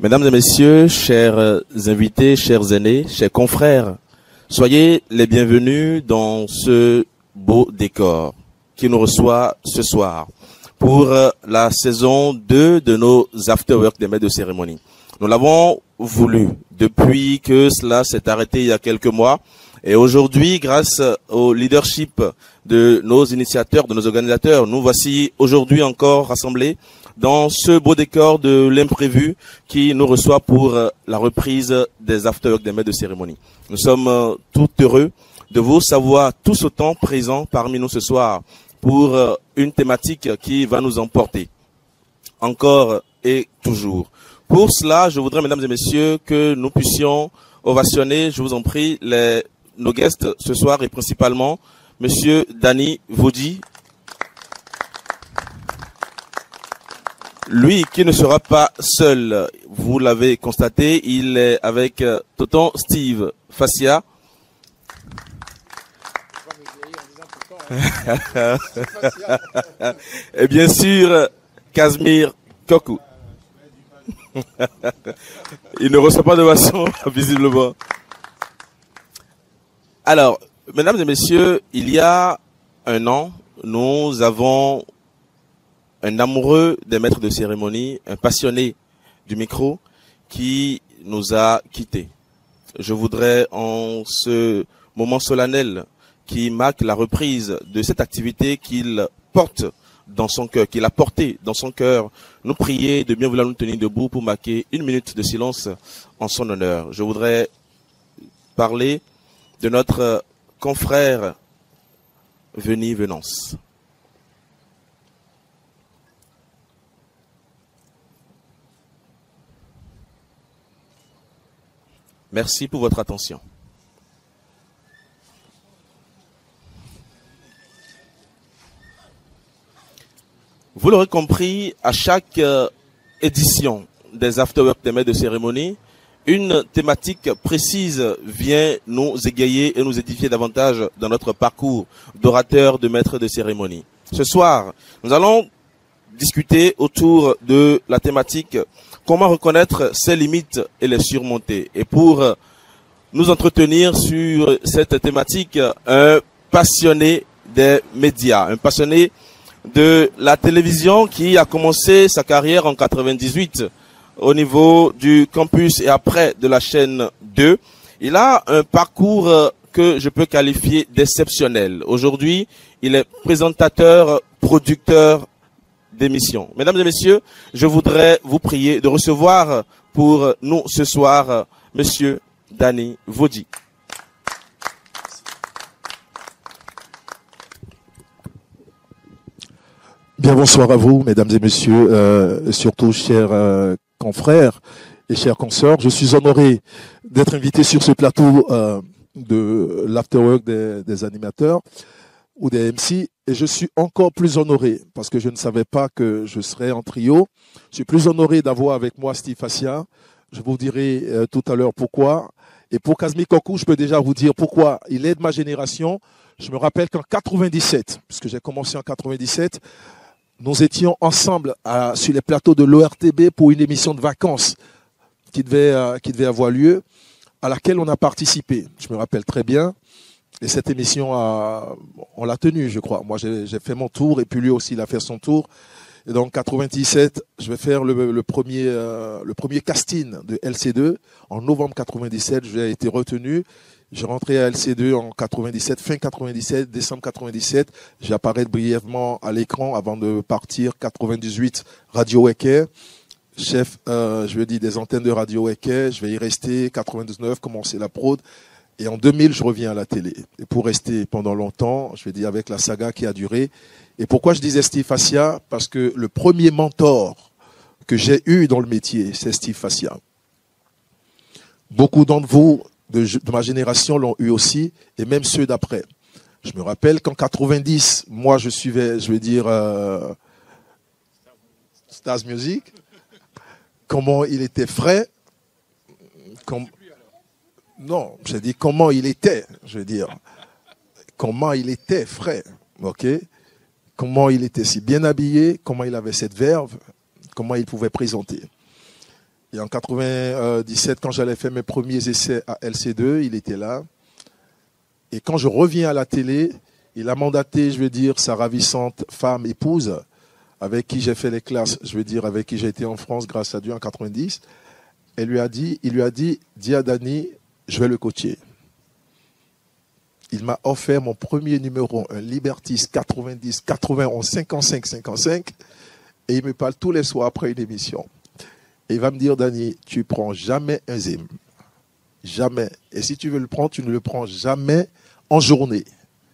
Mesdames et messieurs, chers invités, chers aînés, chers confrères, soyez les bienvenus dans ce beau décor qui nous reçoit ce soir pour la saison 2 de nos afterwork des maîtres de cérémonie. Nous l'avons voulu depuis que cela s'est arrêté il y a quelques mois. Et aujourd'hui, grâce au leadership de nos initiateurs, de nos organisateurs, nous voici aujourd'hui encore rassemblés dans ce beau décor de l'imprévu qui nous reçoit pour la reprise des afterwork des maîtres de cérémonie. Nous sommes tout heureux de vous savoir tous autant présents parmi nous ce soir pour une thématique qui va nous emporter encore et toujours. Pour cela, je voudrais, mesdames et messieurs, que nous puissions ovationner, je vous en prie, nos guests ce soir et principalement Monsieur Danny Vodji. Lui qui ne sera pas seul, vous l'avez constaté, il est avec tonton Steve Fassia. Et bien sûr, Casimir Kokou. Il ne reçoit pas d'ovation, visiblement. Alors, mesdames et messieurs, il y a un an, nous avons un amoureux des maîtres de cérémonie, un passionné du micro qui nous a quittés. Je voudrais, en ce moment solennel qui marque la reprise de cette activité qu'il porte dans son cœur, qu'il a porté dans son cœur, nous prier de bien vouloir nous tenir debout pour marquer une minute de silence en son honneur. Je voudrais parler de notre confrère Veni Venance. Merci pour votre attention. Vous l'aurez compris, à chaque édition des afterwork des maîtres de cérémonie, une thématique précise vient nous égayer et nous édifier davantage dans notre parcours d'orateur de maître de cérémonie. Ce soir, nous allons discuter autour de la thématique comment reconnaître ses limites et les surmonter. Et pour nous entretenir sur cette thématique, un passionné des médias, un passionné de la télévision qui a commencé sa carrière en 98 au niveau du campus et après de la chaîne 2. Il a un parcours que je peux qualifier d'exceptionnel. Aujourd'hui, il est présentateur, producteur d'émissions. Mesdames et messieurs, je voudrais vous prier de recevoir pour nous ce soir Monsieur Danny Vodji. Bien, bonsoir à vous, mesdames et messieurs, surtout chers confrères et chers consoeurs. Je suis honoré d'être invité sur ce plateau de l'afterwork des animateurs ou des MC. Et je suis encore plus honoré, parce que je ne savais pas que je serais en trio. Je suis plus honoré d'avoir avec moi Steve Fassia. Je vous dirai tout à l'heure pourquoi. Et pour Casimir Kokou, je peux déjà vous dire pourquoi. Il est de ma génération. Je me rappelle qu'en 97, puisque j'ai commencé en 97, nous étions ensemble sur les plateaux de l'ORTB pour une émission de vacances qui devait avoir lieu, à laquelle on a participé. Je me rappelle très bien. Et cette émission, on l'a tenue, je crois. Moi, j'ai fait mon tour et puis lui aussi, il a fait son tour. Et donc, 97, je vais faire le premier casting de LC2. En novembre 97, j'ai été retenu. J'ai rentré à LC2 en 97, fin 97, décembre 97. J'apparais brièvement à l'écran avant de partir. 98, Radio Wecker. Chef, je veux dire, des antennes de Radio Wecker. Je vais y rester. 99, commencer la prod. Et en 2000, je reviens à la télé. Et pour rester pendant longtemps, je vais dire avec la saga qui a duré. Et pourquoi je disais Steve Fassia? Parce que le premier mentor que j'ai eu dans le métier, c'est Steve Fassia. Beaucoup d'entre vous de ma génération l'ont eu aussi, et même ceux d'après. Je me rappelle qu'en 90, moi je suivais, je vais dire, Stars Music. Comment il était frais. Non, j'ai dit comment il était, je veux dire. Comment il était frais, ok? Comment il était si bien habillé, comment il avait cette verve, comment il pouvait présenter. Et en 97, quand j'allais faire mes premiers essais à LC2, il était là. Et quand je reviens à la télé, il a mandaté, je veux dire, sa ravissante femme, épouse, avec qui j'ai fait les classes, je veux dire, avec qui j'ai été en France, grâce à Dieu, en 90. Il lui a dit, dis à Danny, je vais le coacher. Il m'a offert mon premier numéro, un Libertis 90, 91, 55, 55, et il me parle tous les soirs après une émission. Et il va me dire, Danny, tu prends jamais un Zim. Jamais. Et si tu veux le prendre, tu ne le prends jamais en journée.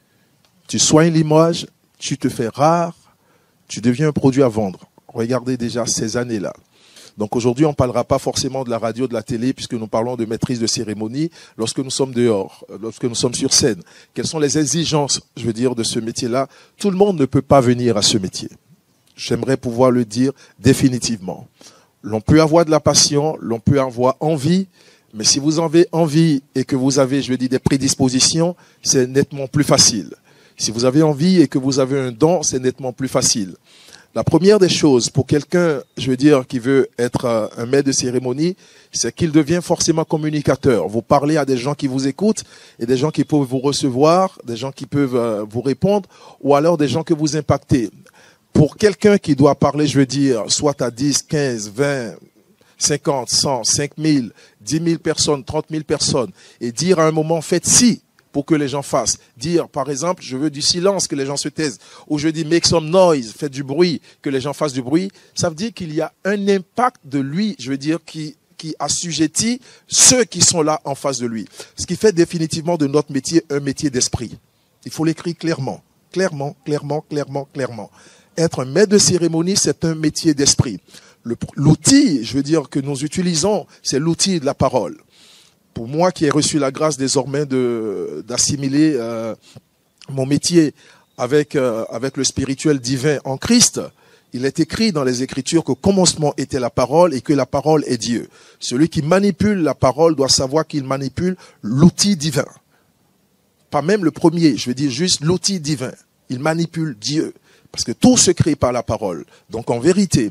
Tu soignes l'image, tu te fais rare, tu deviens un produit à vendre. Regardez déjà ces années-là. Donc aujourd'hui, on ne parlera pas forcément de la radio, de la télé, puisque nous parlons de maîtrise de cérémonie lorsque nous sommes dehors, lorsque nous sommes sur scène. Quelles sont les exigences, je veux dire, de ce métier-là? Tout le monde ne peut pas venir à ce métier. J'aimerais pouvoir le dire définitivement. L'on peut avoir de la passion, l'on peut avoir envie, mais si vous en avez envie et que vous avez, je veux dire, des prédispositions, c'est nettement plus facile. Si vous avez envie et que vous avez un don, c'est nettement plus facile. La première des choses pour quelqu'un, je veux dire, qui veut être un maître de cérémonie, c'est qu'il devient forcément communicateur. Vous parlez à des gens qui vous écoutent et des gens qui peuvent vous recevoir, des gens qui peuvent vous répondre ou alors des gens que vous impactez. Pour quelqu'un qui doit parler, je veux dire, soit à 10, 15, 20, 50, 100, 5000, 10 000 personnes, 30 000 personnes et dire à un moment, faites ci pour que les gens fassent. Dire, par exemple, je veux du silence, que les gens se taisent. Ou je dis, make some noise, faites du bruit, que les gens fassent du bruit. Ça veut dire qu'il y a un impact de lui, je veux dire, qui assujettit ceux qui sont là en face de lui. Ce qui fait définitivement de notre métier un métier d'esprit. Il faut l'écrire clairement. Clairement, clairement, clairement, clairement. Être un maître de cérémonie, c'est un métier d'esprit. L'outil, je veux dire, que nous utilisons, c'est l'outil de la parole. Pour moi qui ai reçu la grâce désormais d'assimiler mon métier avec le spirituel divin en Christ, il est écrit dans les Écritures qu'au commencement était la parole et que la parole est Dieu. Celui qui manipule la parole doit savoir qu'il manipule l'outil divin. Pas même le premier, je veux dire juste l'outil divin. Il manipule Dieu. Parce que tout se crée par la parole. Donc en vérité,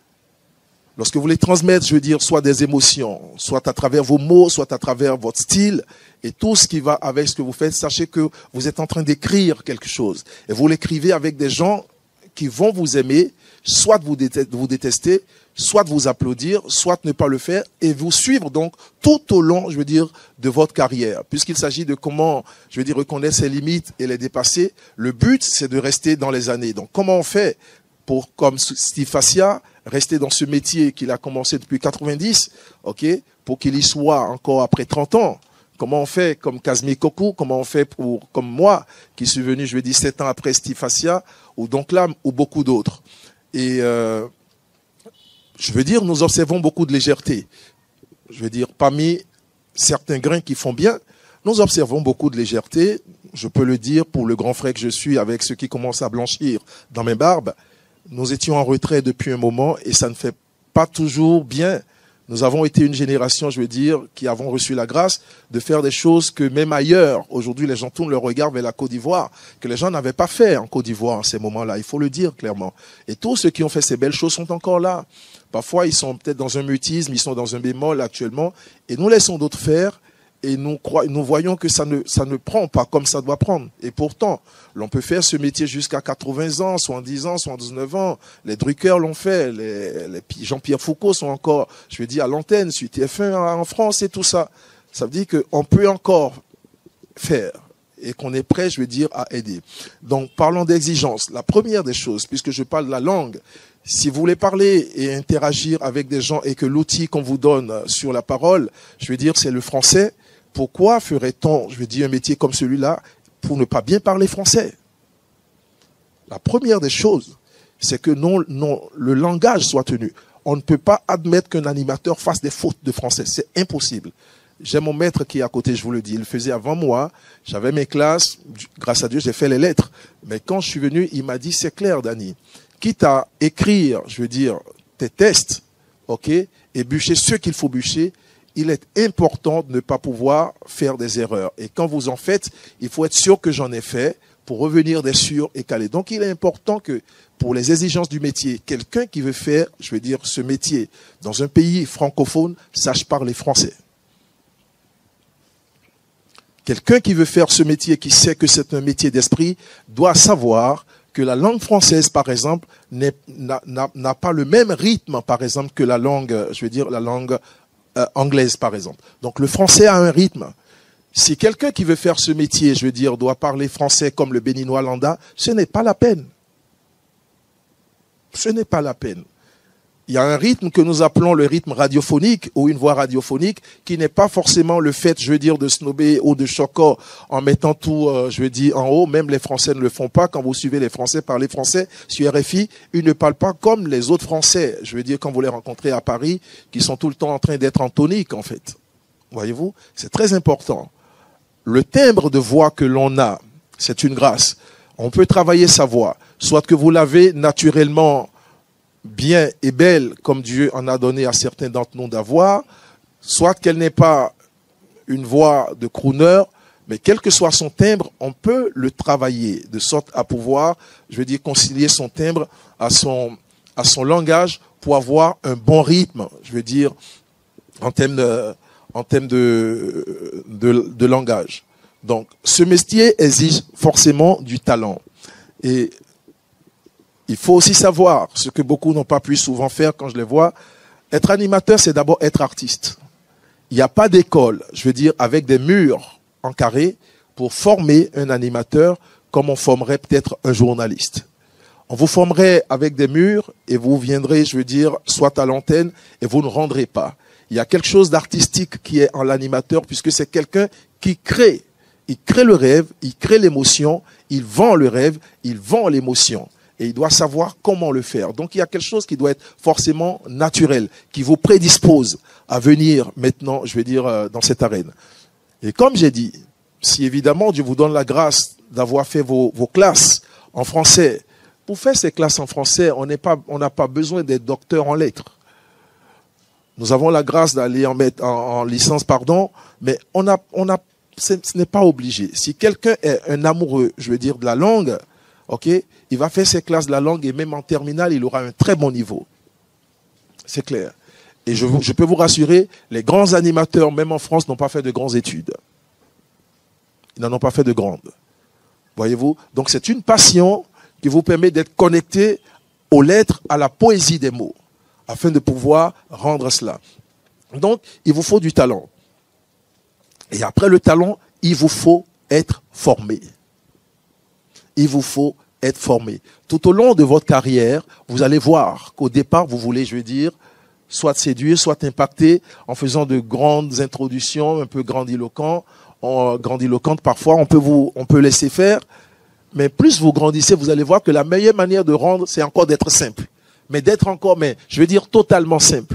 lorsque vous voulez transmettre, je veux dire, soit des émotions, soit à travers vos mots, soit à travers votre style, et tout ce qui va avec ce que vous faites, sachez que vous êtes en train d'écrire quelque chose. Et vous l'écrivez avec des gens qui vont vous aimer, soit vous détester, soit vous applaudir, soit ne pas le faire, et vous suivre donc tout au long, je veux dire, de votre carrière. Puisqu'il s'agit de comment, je veux dire, reconnaître ses limites et les dépasser, le but, c'est de rester dans les années. Donc comment on fait pour, comme Steve Fascia, rester dans ce métier qu'il a commencé depuis 90, ok, pour qu'il y soit encore après 30 ans? Comment on fait comme Kazmi Kokou? Comment on fait pour, comme moi, qui suis venu, je veux dire, 7 ans après Steve Fascia, ou donc là, ou beaucoup d'autres. Et je veux dire, nous observons beaucoup de légèreté. Je veux dire, parmi certains grains qui font bien, nous observons beaucoup de légèreté. Je peux le dire pour le grand frère que je suis, avec ceux qui commencent à blanchir dans mes barbes. Nous étions en retrait depuis un moment et ça ne fait pas toujours bien. Nous avons été une génération, je veux dire, qui avons reçu la grâce de faire des choses que même ailleurs, aujourd'hui les gens tournent leur regard vers la Côte d'Ivoire, que les gens n'avaient pas fait en Côte d'Ivoire en ces moments-là, il faut le dire clairement. Et tous ceux qui ont fait ces belles choses sont encore là. Parfois ils sont peut-être dans un mutisme, ils sont dans un bémol actuellement, et nous laissons d'autres faire. Et nous voyons que ça ne prend pas comme ça doit prendre. Et pourtant, l'on peut faire ce métier jusqu'à 80 ans, 70 ans, 79 ans. Les Drucker l'ont fait, les Jean-Pierre Foucault sont encore, je veux dire, à l'antenne, sur TF1 en France et tout ça. Ça veut dire qu'on peut encore faire et qu'on est prêt, je veux dire, à aider. Donc, parlons d'exigence. La première des choses, puisque je parle de la langue, si vous voulez parler et interagir avec des gens et que l'outil qu'on vous donne sur la parole, je veux dire, c'est le français, pourquoi ferait-on, je veux dire, un métier comme celui-là pour ne pas bien parler français? La première des choses, c'est que le langage soit tenu. On ne peut pas admettre qu'un animateur fasse des fautes de français. C'est impossible. J'ai mon maître qui est à côté, je vous le dis. Il le faisait avant moi. J'avais mes classes. Grâce à Dieu, j'ai fait les lettres. Mais quand je suis venu, il m'a dit, c'est clair, Danny. Quitte à écrire, je veux dire, tes tests, ok, et bûcher ce qu'il faut bûcher, il est important de ne pas pouvoir faire des erreurs. Et quand vous en faites, il faut être sûr que j'en ai fait pour revenir des sûrs et calés. Donc, il est important que pour les exigences du métier, quelqu'un qui veut faire, je veux dire, ce métier dans un pays francophone, sache parler français. Quelqu'un qui veut faire ce métier, qui sait que c'est un métier d'esprit, doit savoir que la langue française, par exemple, n'a pas le même rythme, par exemple, que la langue, je veux dire, la langue anglaise, par exemple. Donc le français a un rythme. Si quelqu'un qui veut faire ce métier, je veux dire, doit parler français comme le béninois lambda, ce n'est pas la peine. Ce n'est pas la peine. Il y a un rythme que nous appelons le rythme radiophonique ou une voix radiophonique qui n'est pas forcément le fait, je veux dire, de snobber ou de choquer en mettant tout, je veux dire, en haut. Même les Français ne le font pas. Quand vous suivez les Français parler français sur RFI, ils ne parlent pas comme les autres Français. Je veux dire, quand vous les rencontrez à Paris, qui sont tout le temps en train d'être en tonique, en fait. Voyez-vous, c'est très important. Le timbre de voix que l'on a, c'est une grâce. On peut travailler sa voix, soit que vous l'avez naturellement bien et belle, comme Dieu en a donné à certains d'entre nous d'avoir, soit qu'elle n'est pas une voix de crooner, mais quel que soit son timbre, on peut le travailler, de sorte à pouvoir, je veux dire, concilier son timbre à son langage pour avoir un bon rythme, je veux dire, en termes de langage. Donc, ce métier exige forcément du talent. Et il faut aussi savoir, ce que beaucoup n'ont pas pu souvent faire quand je les vois, être animateur, c'est d'abord être artiste. Il n'y a pas d'école, je veux dire, avec des murs en carré pour former un animateur comme on formerait peut-être un journaliste. On vous formerait avec des murs et vous viendrez, je veux dire, soit à l'antenne et vous ne rendrez pas. Il y a quelque chose d'artistique qui est en l'animateur puisque c'est quelqu'un qui crée. Il crée le rêve, il crée l'émotion, il vend le rêve, il vend l'émotion. Et il doit savoir comment le faire. Donc il y a quelque chose qui doit être forcément naturel, qui vous prédispose à venir maintenant, je vais dire, dans cette arène. Et comme j'ai dit, si évidemment Dieu vous donne la grâce d'avoir fait vos classes en français, pour faire ces classes en français, on n'a pas besoin d'être docteur en lettres. Nous avons la grâce d'aller en licence, mais ce n'est pas obligé. Si quelqu'un est un amoureux, je veux dire, de la langue, ok, il va faire ses classes de la langue et même en terminale, il aura un très bon niveau. C'est clair. Et je peux vous rassurer, les grands animateurs, même en France, n'ont pas fait de grandes études. Ils n'en ont pas fait de grandes. Voyez-vous? Donc c'est une passion qui vous permet d'être connecté aux lettres, à la poésie des mots, afin de pouvoir rendre cela. Donc, il vous faut du talent. Et après le talent, il vous faut être formé. Il vous faut être formé. Tout au long de votre carrière, vous allez voir qu'au départ, vous voulez, je veux dire, soit séduire, soit impacter en faisant de grandes introductions, un peu grandiloquentes parfois, on peut laisser faire. Mais plus vous grandissez, vous allez voir que la meilleure manière de rendre, c'est encore d'être simple. Mais je veux dire totalement simple.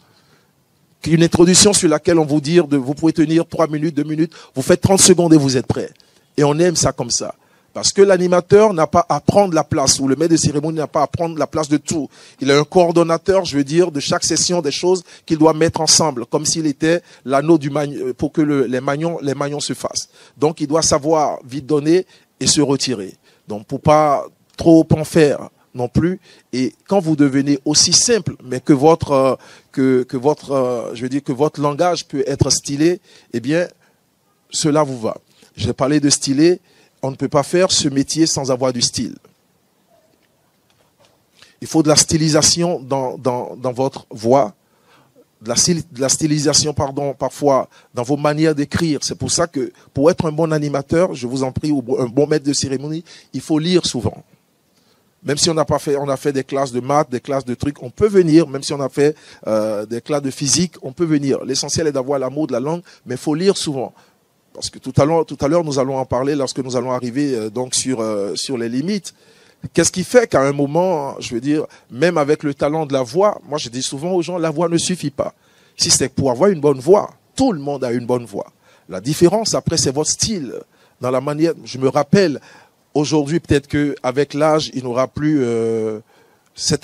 Une introduction sur laquelle on vous dit, vous pouvez tenir 3 minutes, 2 minutes, vous faites 30 secondes et vous êtes prêt. Et on aime ça comme ça. Parce que l'animateur n'a pas à prendre la place, ou le maître de cérémonie n'a pas à prendre la place de tout. Il a un coordonnateur, je veux dire, de chaque session, des choses qu'il doit mettre ensemble, comme s'il était l'anneau pour que les maillons se fassent. Donc il doit savoir vite donner et se retirer. Donc pour pas trop en faire non plus. Et quand vous devenez aussi simple, mais que votre langage peut être stylé, eh bien, cela vous va. J'ai parlé de stylé. On ne peut pas faire ce métier sans avoir du style. Il faut de la stylisation dans votre voix, de la stylisation, parfois dans vos manières d'écrire. C'est pour ça que pour être un bon animateur, je vous en prie, ou un bon maître de cérémonie, il faut lire souvent. Même si on a fait des classes de maths, des classes de trucs, on peut venir. Même si on a fait des classes de physique, on peut venir. L'essentiel est d'avoir l'amour de la langue, mais il faut lire souvent. Parce que tout à l'heure, nous allons en parler lorsque nous allons arriver donc sur les limites. Qu'est-ce qui fait qu'à un moment, je veux dire, même avec le talent de la voix, moi je dis souvent aux gens, la voix ne suffit pas. Si c'est pour avoir une bonne voix, tout le monde a une bonne voix. La différence, après, c'est votre style. Dans la manière, je me rappelle, aujourd'hui, peut-être qu'avec l'âge, il n'aura plus cette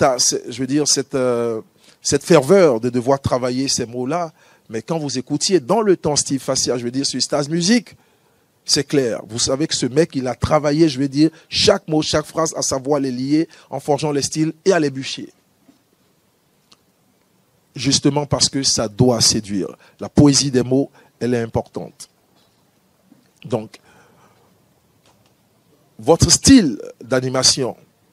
ferveur de devoir travailler ces mots-là. Mais quand vous écoutiez dans le temps Steve Fassia, je veux dire sur Stars Music, c'est clair. Vous savez que ce mec, il a travaillé, je vais dire, chaque mot, chaque phrase, à savoir les lier, en forgeant les styles et à les bûcher. Justement parce que ça doit séduire. La poésie des mots, elle est importante. Donc, votre style d'animation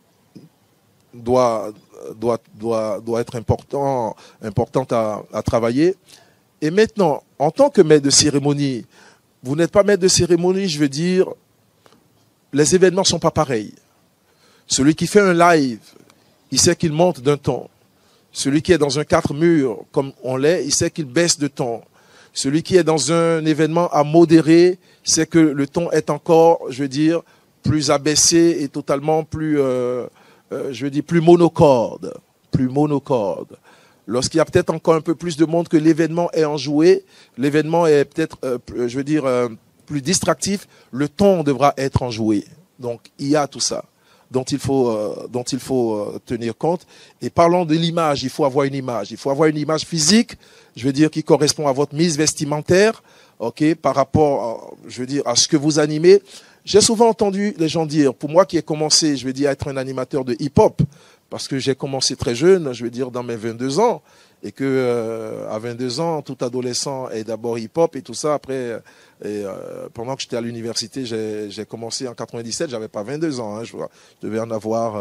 doit être important à travailler. Et maintenant, en tant que maître de cérémonie, vous n'êtes pas maître de cérémonie, je veux dire, les événements ne sont pas pareils. Celui qui fait un live, il sait qu'il monte d'un ton. Celui qui est dans un 4 murs, comme on l'est, il sait qu'il baisse de ton. Celui qui est dans un événement à modérer, sait que le ton est encore, je veux dire, plus abaissé et totalement plus, plus monocorde. Plus monocorde. Lorsqu'il y a peut-être encore un peu plus de monde que l'événement est enjoué, l'événement est peut-être, plus distractif, le ton devra être enjoué. Donc, il y a tout ça dont il faut tenir compte. Et parlons de l'image, il faut avoir une image. Il faut avoir une image physique, je veux dire, qui correspond à votre mise vestimentaire, ok, par rapport, à ce que vous animez. J'ai souvent entendu les gens dire, pour moi qui ai commencé, à être un animateur de hip-hop, parce que j'ai commencé très jeune, dans mes 22 ans, et que à 22 ans, tout adolescent est d'abord hip-hop et tout ça. Après, pendant que j'étais à l'université, j'ai commencé en 97, j'avais pas 22 ans, je devais en avoir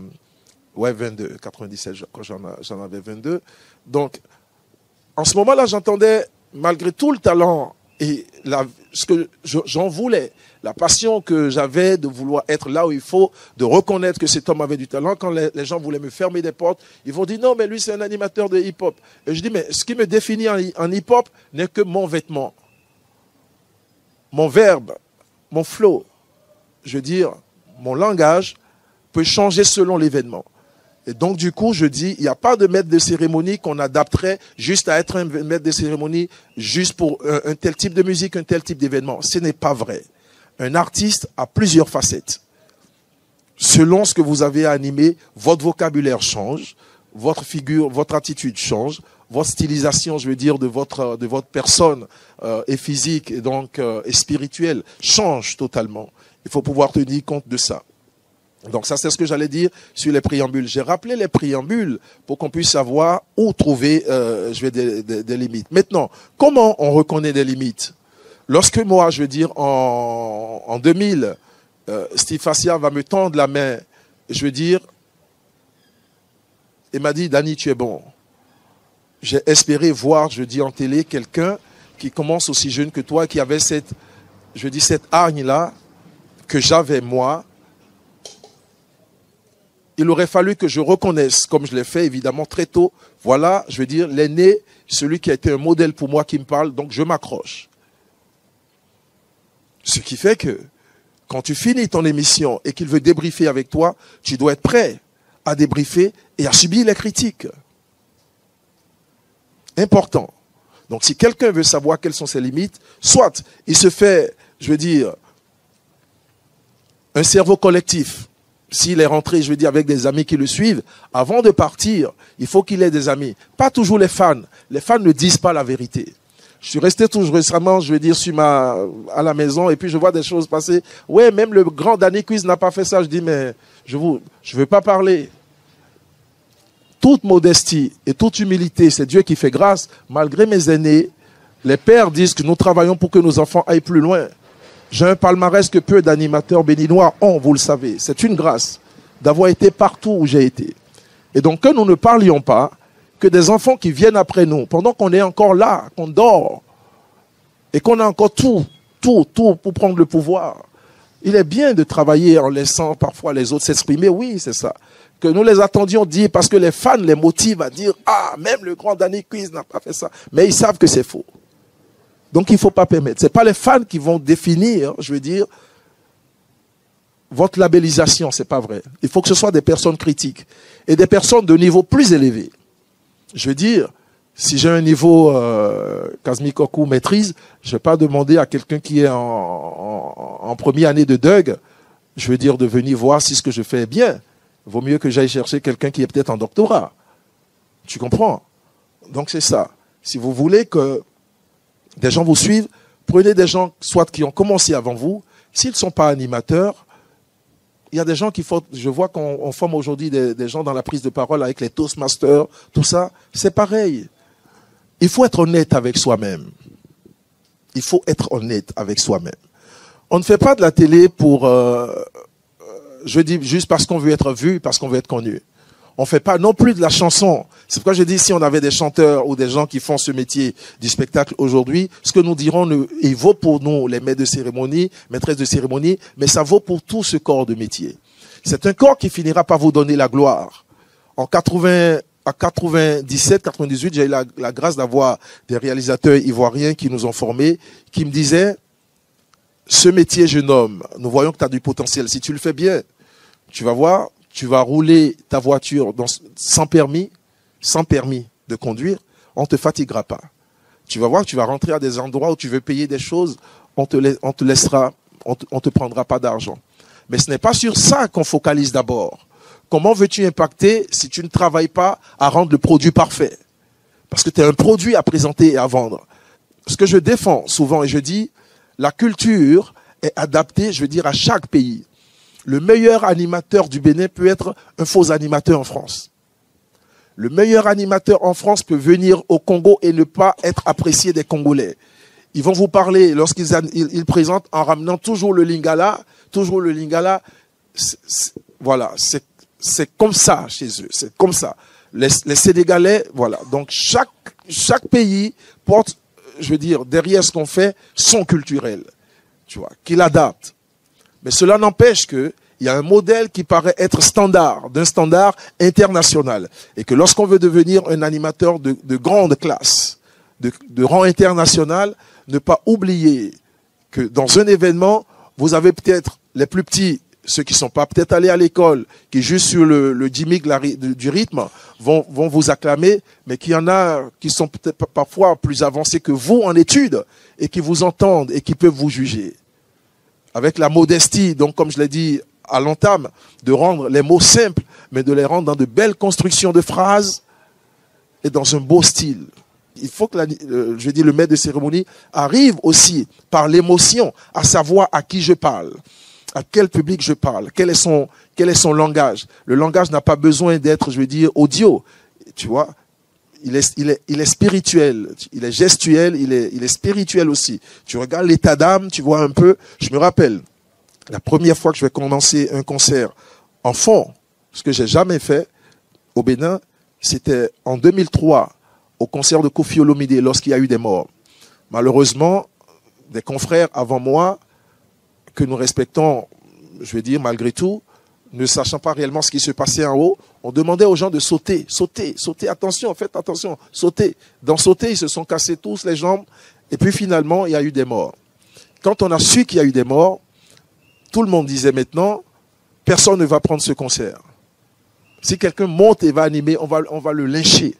22, 97, j'en avais 22. Donc, en ce moment-là, j'entendais, malgré tout le talent et ce que j'en voulais, la passion que j'avais de vouloir être là où il faut, de reconnaître que cet homme avait du talent. Quand les gens voulaient me fermer des portes, ils vont dire non, mais lui c'est un animateur de hip-hop. Et je dis mais ce qui me définit en hip-hop n'est que mon vêtement, mon verbe, mon flow. Je veux dire, mon langage peut changer selon l'événement. Et donc du coup, je dis, il n'y a pas de maître de cérémonie qu'on adapterait juste à être un maître de cérémonie juste pour un tel type de musique, un tel type d'événement. Ce n'est pas vrai. Un artiste a plusieurs facettes. Selon ce que vous avez à animer, votre vocabulaire change, votre figure, votre attitude change, votre stylisation, de votre personne et physique et donc et spirituelle change totalement. Il faut pouvoir tenir compte de ça. Donc ça, c'est ce que j'allais dire sur les préambules. J'ai rappelé les préambules pour qu'on puisse savoir où trouver des limites. Maintenant, comment on reconnaît des limites? Lorsque moi, en 2000, Steve Fassia va me tendre la main, il m'a dit, Danny, tu es bon. J'ai espéré voir, en télé, quelqu'un qui commence aussi jeune que toi, qui avait cette hargne-là que j'avais moi. Il aurait fallu que je reconnaisse, comme je l'ai fait évidemment très tôt, voilà, l'aîné, celui qui a été un modèle pour moi qui me parle, donc je m'accroche. Ce qui fait que, quand tu finis ton émission et qu'il veut débriefer avec toi, tu dois être prêt à débriefer et à subir les critiques. Important. Donc si quelqu'un veut savoir quelles sont ses limites, soit il se fait, un cerveau collectif. S'il est rentré, avec des amis qui le suivent, avant de partir, il faut qu'il ait des amis. Pas toujours les fans. Les fans ne disent pas la vérité. Je suis resté tout récemment, à la maison, et puis je vois des choses passer. Ouais, même le grand Danny Quiz n'a pas fait ça. Je dis, mais je veux pas parler. Toute modestie et toute humilité, c'est Dieu qui fait grâce. Malgré mes aînés, les pères disent que nous travaillons pour que nos enfants aillent plus loin. J'ai un palmarès que peu d'animateurs béninois ont, vous le savez. C'est une grâce d'avoir été partout où j'ai été. Et donc, que nous ne parlions pas, que des enfants qui viennent après nous, pendant qu'on est encore là, qu'on dort, et qu'on a encore tout pour prendre le pouvoir. Il est bien de travailler en laissant parfois les autres s'exprimer, oui, c'est ça. Que nous les attendions dire, parce que les fans les motivent à dire, ah, même le grand Danny Quiz n'a pas fait ça. Mais ils savent que c'est faux. Donc il ne faut pas permettre. Ce n'est pas les fans qui vont définir, votre labellisation, ce n'est pas vrai. Il faut que ce soit des personnes critiques et des personnes de niveau plus élevé. Si j'ai un niveau Kazmikoku maîtrise, je ne vais pas demander à quelqu'un qui est en première année de DUG, de venir voir si ce que je fais est bien. Il vaut mieux que j'aille chercher quelqu'un qui est peut-être en doctorat. Tu comprends? Donc c'est ça. Si vous voulez que des gens vous suivent, Prenez des gens, soit qui ont commencé avant vous, s'ils ne sont pas animateurs, il y a des gens qui font, je vois qu'on forme aujourd'hui des gens dans la prise de parole avec les Toastmasters, tout ça, c'est pareil. Il faut être honnête avec soi-même. Il faut être honnête avec soi-même. On ne fait pas de la télé pour, je dis juste parce qu'on veut être vu, parce qu'on veut être connu. On ne fait pas non plus de la chanson. C'est pourquoi je dis, si on avait des chanteurs ou des gens qui font ce métier du spectacle aujourd'hui, ce que nous dirons, il vaut pour nous, les maîtres de cérémonie, maîtresses de cérémonie, mais ça vaut pour tout ce corps de métier. C'est un corps qui finira par vous donner la gloire. À 97, 98, j'ai eu la grâce d'avoir des réalisateurs ivoiriens qui nous ont formés, qui me disaient, ce métier, jeune homme, nous voyons que tu as du potentiel. Si tu le fais bien, tu vas voir, tu vas rouler ta voiture sans permis de conduire, on ne te fatiguera pas. Tu vas voir que tu vas rentrer à des endroits où tu veux payer des choses, on te laissera, on te prendra pas d'argent. Mais ce n'est pas sur ça qu'on focalise d'abord. Comment veux-tu impacter si tu ne travailles pas à rendre le produit parfait? Parce que tu as un produit à présenter et à vendre. Ce que je défends souvent, et je dis, la culture est adaptée, je veux dire, à chaque pays. Le meilleur animateur du Bénin peut être un faux animateur en France. Le meilleur animateur en France peut venir au Congo et ne pas être apprécié des Congolais. Ils vont vous parler, lorsqu'ils présentent, en ramenant toujours le lingala. Voilà, c'est comme ça chez eux, c'est comme ça. Les Sénégalais, voilà. Donc chaque pays porte, je veux dire, derrière ce qu'on fait, son culturel, tu vois, qu'il adapte. Mais cela n'empêche qu'il y a un modèle qui paraît être standard, d'un standard international. Et que lorsqu'on veut devenir un animateur de grande classe, de rang international, ne pas oublier que dans un événement, vous avez peut-être les plus petits, ceux qui ne sont pas peut-être allés à l'école, qui juste sur le gimmick du rythme, vont vous acclamer, mais qu'il y en a qui sont peut-être parfois plus avancés que vous en études, et qui vous entendent et qui peuvent vous juger. Avec la modestie, donc comme je l'ai dit à l'entame, de rendre les mots simples, mais de les rendre dans de belles constructions de phrases et dans un beau style. Il faut que le maître de cérémonie arrive aussi par l'émotion à savoir à qui je parle, à quel public je parle, quel est son langage. Le langage n'a pas besoin d'être, je veux dire, audio, tu vois. Il est spirituel, il est gestuel, il est spirituel aussi. Tu regardes l'état d'âme, tu vois un peu. Je me rappelle, la première fois que je vais commencer un concert en fond, ce que j'ai jamais fait au Bénin, c'était en 2003, au concert de Koffi Olomide, lorsqu'il y a eu des morts. Malheureusement, des confrères avant moi, que nous respectons, je veux dire, malgré tout, ne sachant pas réellement ce qui se passait en haut, on demandait aux gens de sauter, attention, faites attention, sauter. Dans sauter, ils se sont cassés tous les jambes, et puis finalement, il y a eu des morts. Quand on a su qu'il y a eu des morts, tout le monde disait maintenant, personne ne va prendre ce concert. Si quelqu'un monte et va animer, on va le lyncher.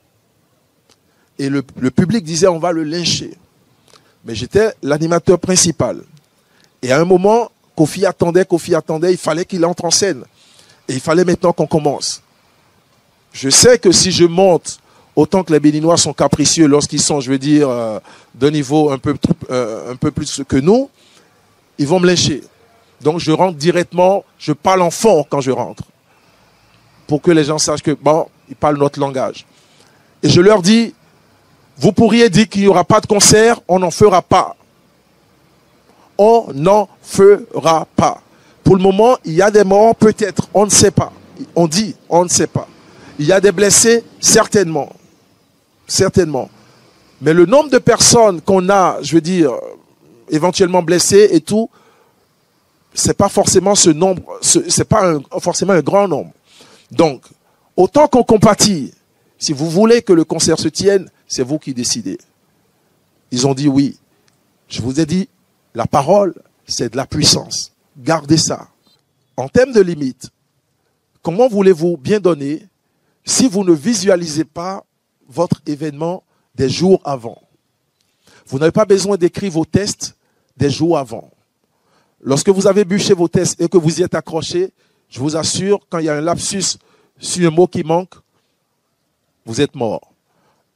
Et le public disait, on va le lyncher. Mais j'étais l'animateur principal. Et à un moment, Koffi attendait, il fallait qu'il entre en scène. Et il fallait maintenant qu'on commence. Je sais que si je monte, autant que les Béninois sont capricieux lorsqu'ils sont, je veux dire, d'un niveau un peu plus que nous, ils vont me lyncher. Donc je rentre directement, je parle en fond quand je rentre. Pour que les gens sachent que, bon, ils parlent notre langage. Et je leur dis, vous pourriez dire qu'il n'y aura pas de concert, on n'en fera pas. On n'en fera pas. Pour le moment, il y a des morts, peut-être, on ne sait pas. On dit, on ne sait pas. Il y a des blessés, certainement. Certainement. Mais le nombre de personnes qu'on a, je veux dire, éventuellement blessées et tout, c'est pas forcément ce nombre, c'est pas forcément un grand nombre. Donc, autant qu'on compatit, si vous voulez que le concert se tienne, c'est vous qui décidez. Ils ont dit oui. Je vous ai dit, la parole, c'est de la puissance. Gardez ça. En termes de limite, comment voulez-vous bien donner si vous ne visualisez pas votre événement des jours avant? Vous n'avez pas besoin d'écrire vos tests des jours avant. Lorsque vous avez bûché vos tests et que vous y êtes accroché, je vous assure, quand il y a un lapsus sur un mot qui manque, vous êtes mort.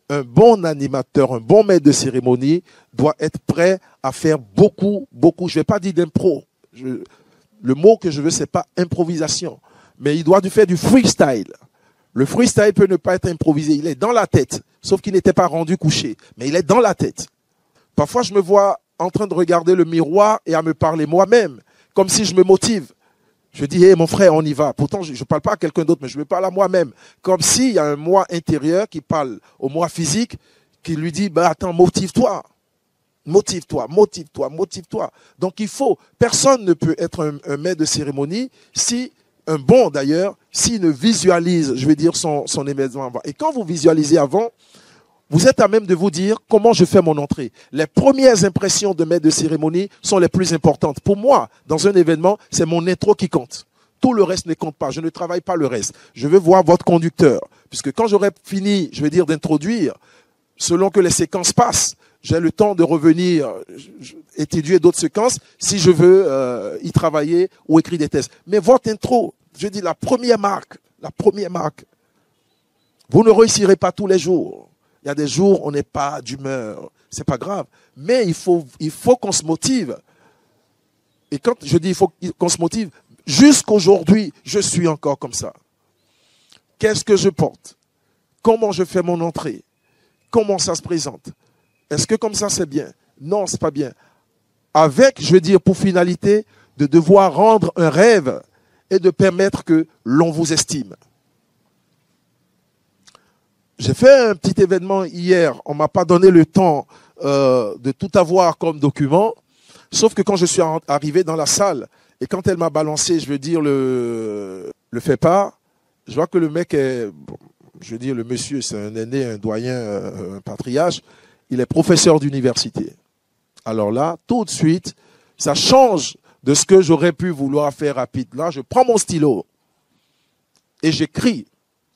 un bon animateur, un bon maître de cérémonie doit être prêt à faire beaucoup. Je ne vais pas dire d'impro. Le mot que je veux, c'est pas improvisation. Mais il doit faire du freestyle. Le freestyle peut ne pas être improvisé. Il est dans la tête. Sauf qu'il n'était pas rendu couché. Mais il est dans la tête. Parfois, je me vois en train de regarder le miroir et à me parler moi-même. Comme si je me motive. Je dis, hey, mon frère, on y va. Pourtant, je ne parle pas à quelqu'un d'autre, mais je me parle à moi-même. Comme s'il y a un moi intérieur qui parle au moi physique, qui lui dit, bah, attends, motive-toi. Motive-toi. Donc personne ne peut être un maître de cérémonie un bon d'ailleurs, s'il ne visualise, je vais dire, son événement avant. Et quand vous visualisez avant, vous êtes à même de vous dire comment je fais mon entrée. Les premières impressions de maître de cérémonie sont les plus importantes. Pour moi, dans un événement, c'est mon intro qui compte. Tout le reste ne compte pas. Je ne travaille pas le reste. Je veux voir votre conducteur. Puisque quand j'aurai fini, je vais dire, d'introduire, selon que les séquences passent, j'ai le temps de revenir, étudier d'autres séquences si je veux y travailler ou écrire des tests. Mais votre intro, je dis la première marque, vous ne réussirez pas tous les jours. Il y a des jours où on n'est pas d'humeur, c'est pas grave. Mais il faut qu'on se motive. Et quand je dis il faut qu'on se motive, jusqu'aujourd'hui, je suis encore comme ça. Qu'est-ce que je porte? Comment je fais mon entrée? Comment ça se présente? Est-ce que comme ça, c'est bien? Non, c'est pas bien. Avec, je veux dire, pour finalité, de devoir rendre un rêve et de permettre que l'on vous estime. J'ai fait un petit événement hier. On ne m'a pas donné le temps de tout avoir comme document. Sauf que quand je suis arrivé dans la salle et quand elle m'a balancé, je veux dire, le fait pas, je vois que le mec est, je veux dire, le monsieur, c'est un aîné, un doyen, un patriarche. Il est professeur d'université. Alors là, tout de suite, ça change de ce que j'aurais pu vouloir faire rapide. Là, je prends mon stylo et j'écris.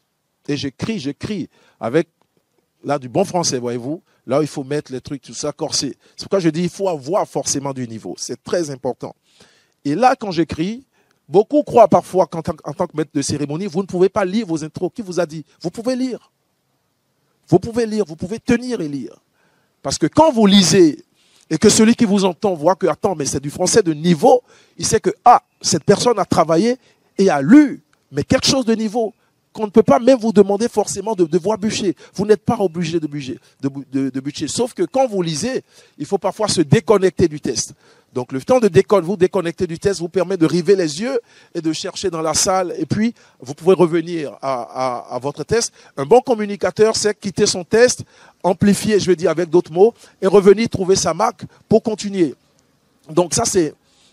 Avec, là, du bon français, voyez-vous. Là, il faut mettre les trucs, tout ça, corsé. C'est pourquoi je dis, il faut avoir forcément du niveau. C'est très important. Et là, quand j'écris, beaucoup croient parfois qu'en tant que maître de cérémonie, vous ne pouvez pas lire vos intros. Qui vous a dit? Vous pouvez lire. Vous pouvez tenir et lire. Parce que quand vous lisez et que celui qui vous entend voit que, attends, mais c'est du français de niveau, il sait que, cette personne a travaillé et a lu, mais quelque chose de niveau qu'on ne peut pas même vous demander forcément de devoir bûcher. Vous n'êtes pas obligé de bûcher. Sauf que quand vous lisez, il faut parfois se déconnecter du test. Donc le temps de vous déconnecter du test vous permet de river les yeux et de chercher dans la salle. Et puis, vous pouvez revenir à votre test. Un bon communicateur sait quitter son test, amplifier, je veux dire avec d'autres mots, et revenir trouver sa marque pour continuer. Donc ça c'est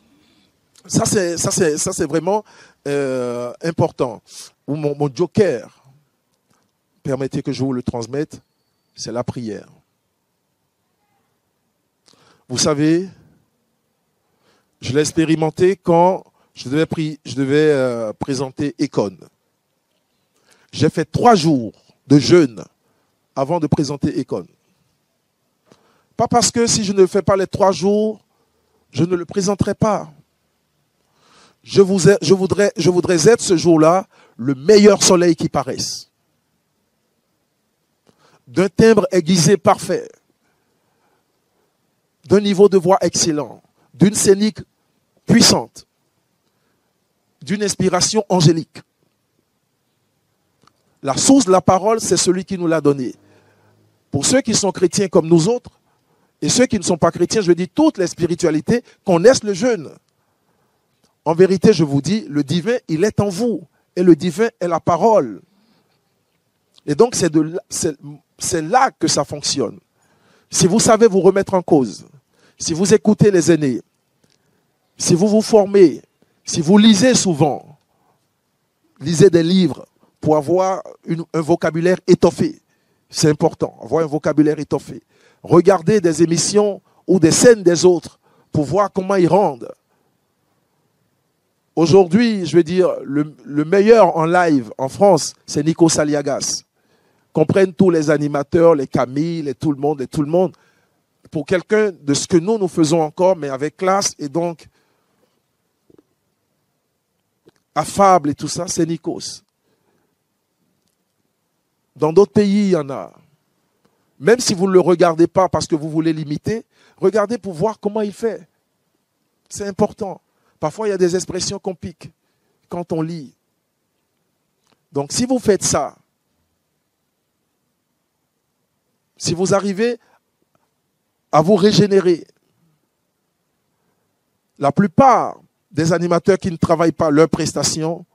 vraiment important. Mon joker, permettez que je vous le transmette, c'est la prière. Vous savez, je l'ai expérimenté quand je devais présenter Econ. J'ai fait 3 jours de jeûne avant de présenter Econ. Pas parce que si je ne fais pas les 3 jours, je ne le présenterai pas. Je voudrais être ce jour-là le meilleur soleil qui paraisse. D'un timbre aiguisé parfait. D'un niveau de voix excellent. D'une scénique puissante. D'une inspiration angélique. La source de la parole, c'est celui qui nous l'a donnée. Pour ceux qui sont chrétiens comme nous autres, et ceux qui ne sont pas chrétiens, je dis toutes les spiritualités connaissent le jeûne. En vérité, je vous dis, le divin, il est en vous. Et le divin est la parole. Et donc, c'est là que ça fonctionne. Si vous savez vous remettre en cause, si vous écoutez les aînés, si vous vous formez, si vous lisez souvent, lisez des livres pour avoir un vocabulaire étoffé. C'est important, avoir un vocabulaire étoffé. Regardez des émissions ou des scènes des autres pour voir comment ils rendent. Aujourd'hui, je veux dire, le meilleur en live en France, c'est Nico Saliagas. Comprennent tous les animateurs, les Camille, tout le monde. Pour quelqu'un de ce que nous faisons encore, mais avec classe et donc affable et tout ça, c'est Nikos. Dans d'autres pays, il y en a. Même si vous ne le regardez pas parce que vous voulez l'imiter, regardez pour voir comment il fait. C'est important. Parfois, il y a des expressions qu'on pique quand on lit. Donc, si vous faites ça, si vous arrivez à vous régénérer, la plupart des animateurs qui ne travaillent pas leurs prestations,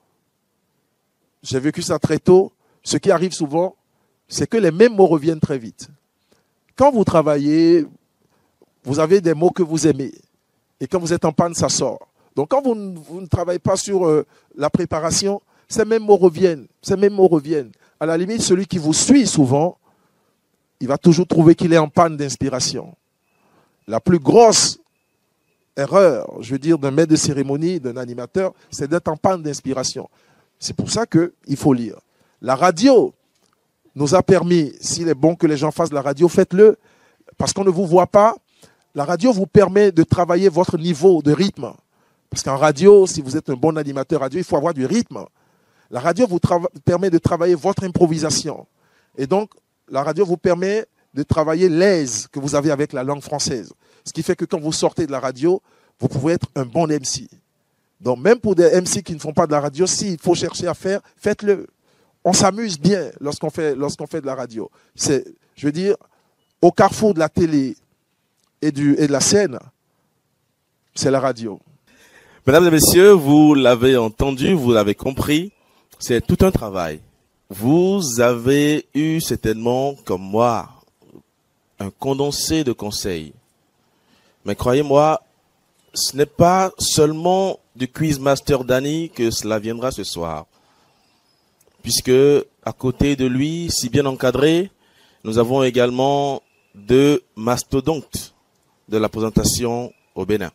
j'ai vécu ça très tôt, ce qui arrive souvent, c'est que les mêmes mots reviennent très vite. Quand vous travaillez, vous avez des mots que vous aimez. Et quand vous êtes en panne, ça sort. Donc quand vous ne travaillez pas sur la préparation, ces mêmes mots reviennent. Ces mêmes mots reviennent. À la limite, celui qui vous suit souvent, il va toujours trouver qu'il est en panne d'inspiration. La plus grosse erreur, je veux dire, d'un maître de cérémonie, d'un animateur, c'est d'être en panne d'inspiration. C'est pour ça qu'il faut lire. La radio nous a permis, s'il est bon que les gens fassent la radio, faites-le, parce qu'on ne vous voit pas. La radio vous permet de travailler votre niveau de rythme. Parce qu'en radio, si vous êtes un bon animateur radio, il faut avoir du rythme. La radio vous permet de travailler votre improvisation. Et donc, la radio vous permet de travailler l'aise que vous avez avec la langue française. Ce qui fait que quand vous sortez de la radio, vous pouvez être un bon MC. Donc, même pour des MC qui ne font pas de la radio, s'il faut chercher à faire, faites-le. On s'amuse bien lorsqu'on fait de la radio. C'est, je veux dire, au carrefour de la télé et de la scène, c'est la radio. Mesdames et messieurs, vous l'avez entendu, vous l'avez compris, c'est tout un travail. Vous avez eu certainement, comme moi, un condensé de conseils. Mais croyez-moi, ce n'est pas seulement du Quizmaster Danny que cela viendra ce soir. Puisque, à côté de lui, si bien encadré, nous avons également deux mastodontes de la présentation au Bénin.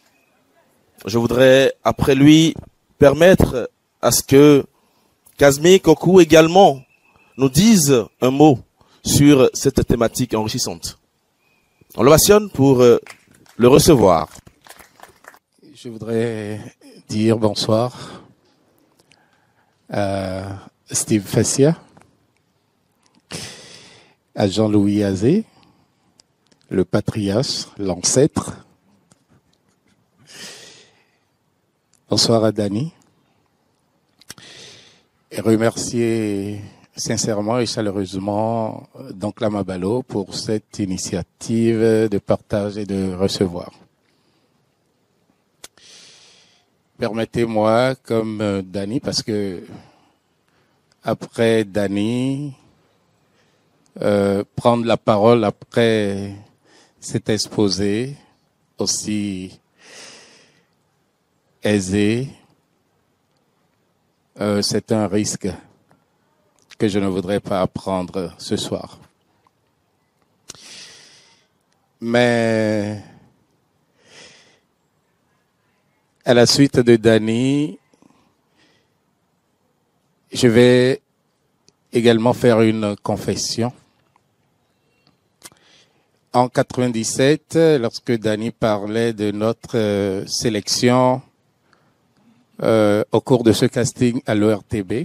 Je voudrais, après lui, permettre à ce que Kazmi Kokou également nous dise un mot sur cette thématique enrichissante. On l'ovationne pour le recevoir. Je voudrais dire bonsoir à Steve Fessia, à Jean-Louis Azé, le patriarche, l'ancêtre. Bonsoir à Danny. Et remercier sincèrement et chaleureusement Don Mabalo pour cette initiative de partage et de recevoir. Permettez-moi, comme Danny, parce que après Danny, prendre la parole après cet exposé aussi aisé, c'est un risque que je ne voudrais pas prendre ce soir. Mais à la suite de Danny, je vais également faire une confession. En 97, lorsque Danny parlait de notre sélection au cours de ce casting à l'ORTB,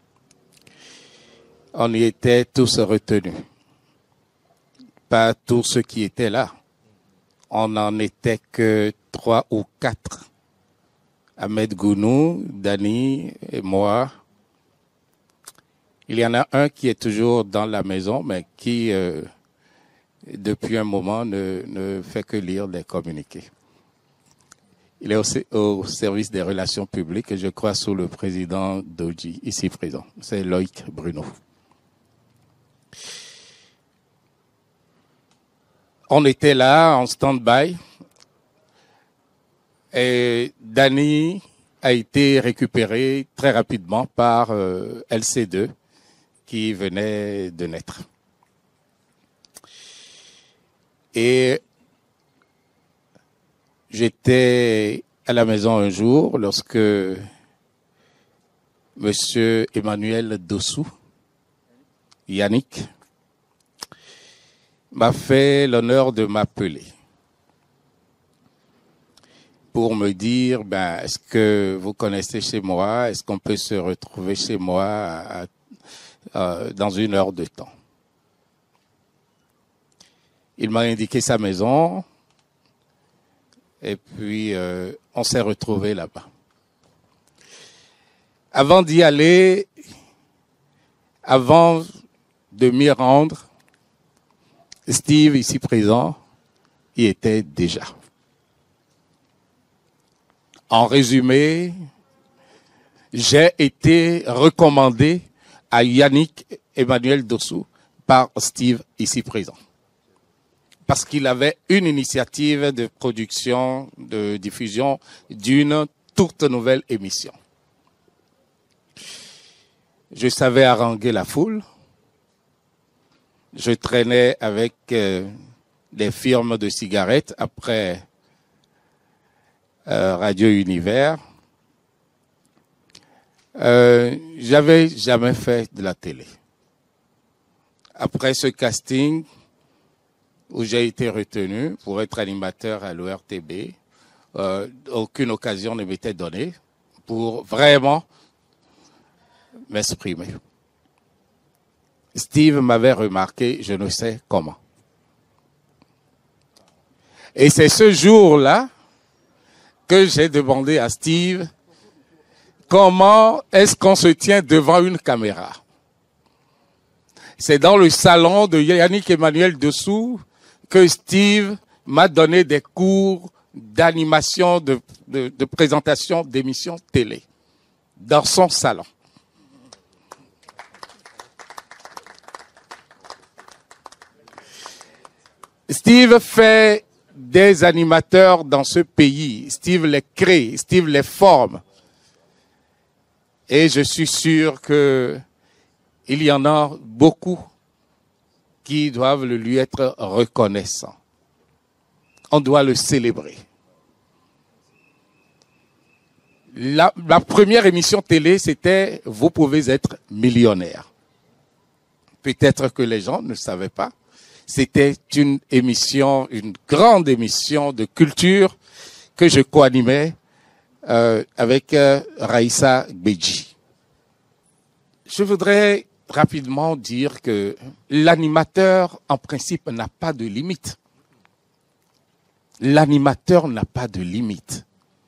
on y était tous retenus. Pas tous ceux qui étaient là. On n'en était que 3 ou 4. Ahmed Gounou, Danny et moi. Il y en a un qui est toujours dans la maison, mais qui, depuis un moment, ne fait que lire des communiqués. Il est aussi au service des relations publiques, je crois, sous le président Doji, ici présent. C'est Loïc Bruno. On était là, en stand-by, et Danny a été récupéré très rapidement par LC2, qui venait de naître. Et j'étais à la maison un jour lorsque Monsieur Emmanuel Dossou, Yannick, m'a fait l'honneur de m'appeler pour me dire, est-ce que vous connaissez chez moi, est-ce qu'on peut se retrouver chez moi dans une heure de temps. Il m'a indiqué sa maison. Et puis, on s'est retrouvés là-bas. Avant d'y aller, avant de m'y rendre, Steve, ici présent, y était déjà. En résumé, j'ai été recommandé à Yannick Emmanuel Dossou par Steve, ici présent. Parce qu'il avait une initiative de production, de diffusion d'une toute nouvelle émission. Je savais haranguer la foule. Je traînais avec des firmes de cigarettes après Radio Univers. J'avais jamais fait de la télé. Après ce casting, où j'ai été retenu pour être animateur à l'ORTB, aucune occasion ne m'était donnée pour vraiment m'exprimer. Steve m'avait remarqué, je ne sais comment. Et c'est ce jour-là que j'ai demandé à Steve comment est-ce qu'on se tient devant une caméra. C'est dans le salon de Yannick Emmanuel Dossou que Steve m'a donné des cours d'animation, de présentation d'émissions télé, dans son salon. Steve fait des animateurs dans ce pays. Steve les crée, Steve les forme. Et je suis sûr que il y en a beaucoup qui doivent lui être reconnaissants. On doit le célébrer. La première émission télé, c'était « Vous pouvez être millionnaire ». Peut-être que les gens ne savaient pas. C'était une émission, une grande émission de culture que je co-animais avec Raïssa Beji. Je voudrais rapidement dire que l'animateur, en principe, n'a pas de limite. L'animateur n'a pas de limite.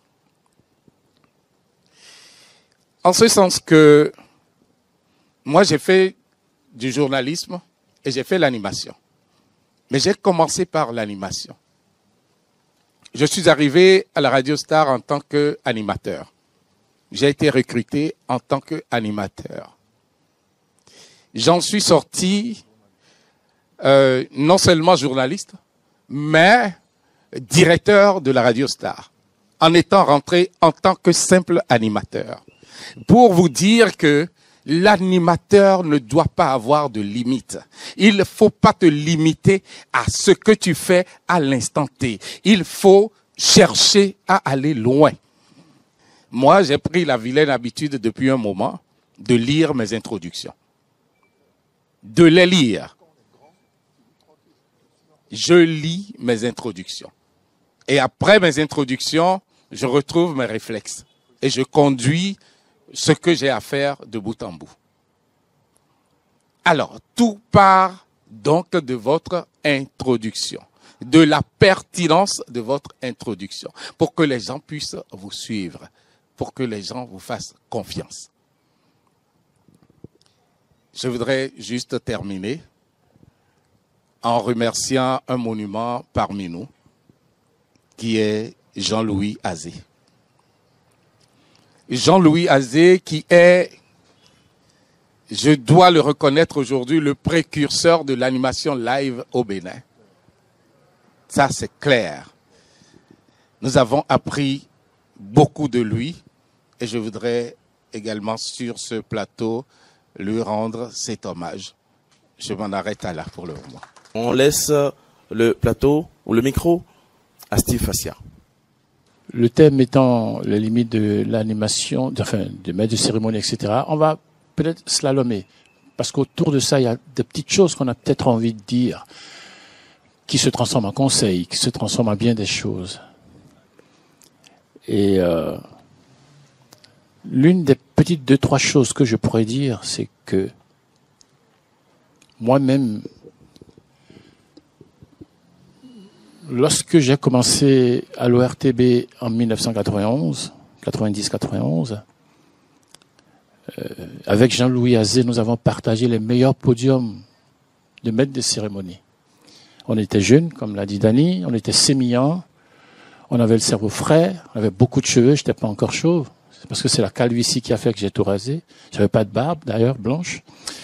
En ce sens que moi, j'ai fait du journalisme et j'ai fait l'animation. Mais j'ai commencé par l'animation. Je suis arrivé à la Radio Star en tant qu'animateur. J'ai été recruté en tant qu'animateur. J'en suis sorti non seulement journaliste, mais directeur de la Radio Star, en étant rentré en tant que simple animateur. Pour vous dire que l'animateur ne doit pas avoir de limite. Il ne faut pas te limiter à ce que tu fais à l'instant T. Il faut chercher à aller loin. Moi, j'ai pris la vilaine habitude depuis un moment de lire mes introductions. De les lire. Je lis mes introductions. Et après mes introductions, je retrouve mes réflexes. Et je conduis ce que j'ai à faire de bout en bout. Alors, tout part donc de votre introduction, de la pertinence de votre introduction, pour que les gens puissent vous suivre, pour que les gens vous fassent confiance. Je voudrais juste terminer en remerciant un monument parmi nous, qui est Jean-Louis Azé. Jean-Louis Azé, qui est, je dois le reconnaître aujourd'hui, le précurseur de l'animation live au Bénin. Ça, c'est clair. Nous avons appris beaucoup de lui et je voudrais également sur ce plateau lui rendre cet hommage. Je m'en arrête là pour le moment. On laisse le plateau ou le micro à Steve Fassia. Le thème étant les limites de l'animation, enfin, des maîtres de cérémonie, etc. On va peut-être slalomer. Parce qu'autour de ça, il y a des petites choses qu'on a peut-être envie de dire, qui se transforment en conseils, qui se transforment en bien des choses. Et l'une des petites 2-3 choses que je pourrais dire, c'est que moi-même, Lorsque j'ai commencé à l'ORTB en 1991, 90-91, avec Jean-Louis Azé, nous avons partagé les meilleurs podiums de maîtres de cérémonie. On était jeunes, comme l'a dit Dany, on était sémillants, on avait le cerveau frais, on avait beaucoup de cheveux, je n'étais pas encore chauve, c'est parce que c'est la calvitie qui a fait que j'ai tout rasé. J'avais pas de barbe, d'ailleurs, blanche.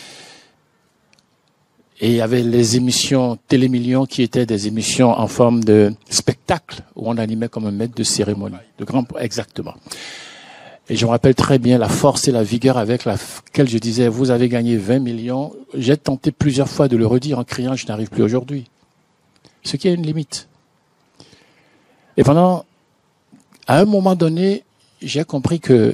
Et il y avait les émissions Télémillions qui étaient des émissions en forme de spectacle où on animait comme un maître de cérémonie. Exactement. Et je me rappelle très bien la force et la vigueur avec laquelle je disais, vous avez gagné 20 millions. J'ai tenté plusieurs fois de le redire en criant, je n'arrive plus aujourd'hui. Ce qui a une limite. Et à un moment donné, j'ai compris que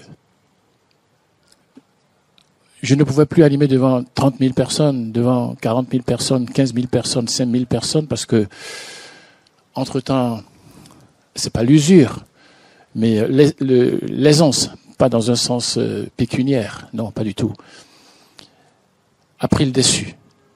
je ne pouvais plus animer devant 30 000 personnes, devant 40 000 personnes, 15 000 personnes, 5 000 personnes, parce que, entre-temps, c'est pas l'usure, mais l'aisance, pas dans un sens pécuniaire, non, pas du tout, a pris le dessus.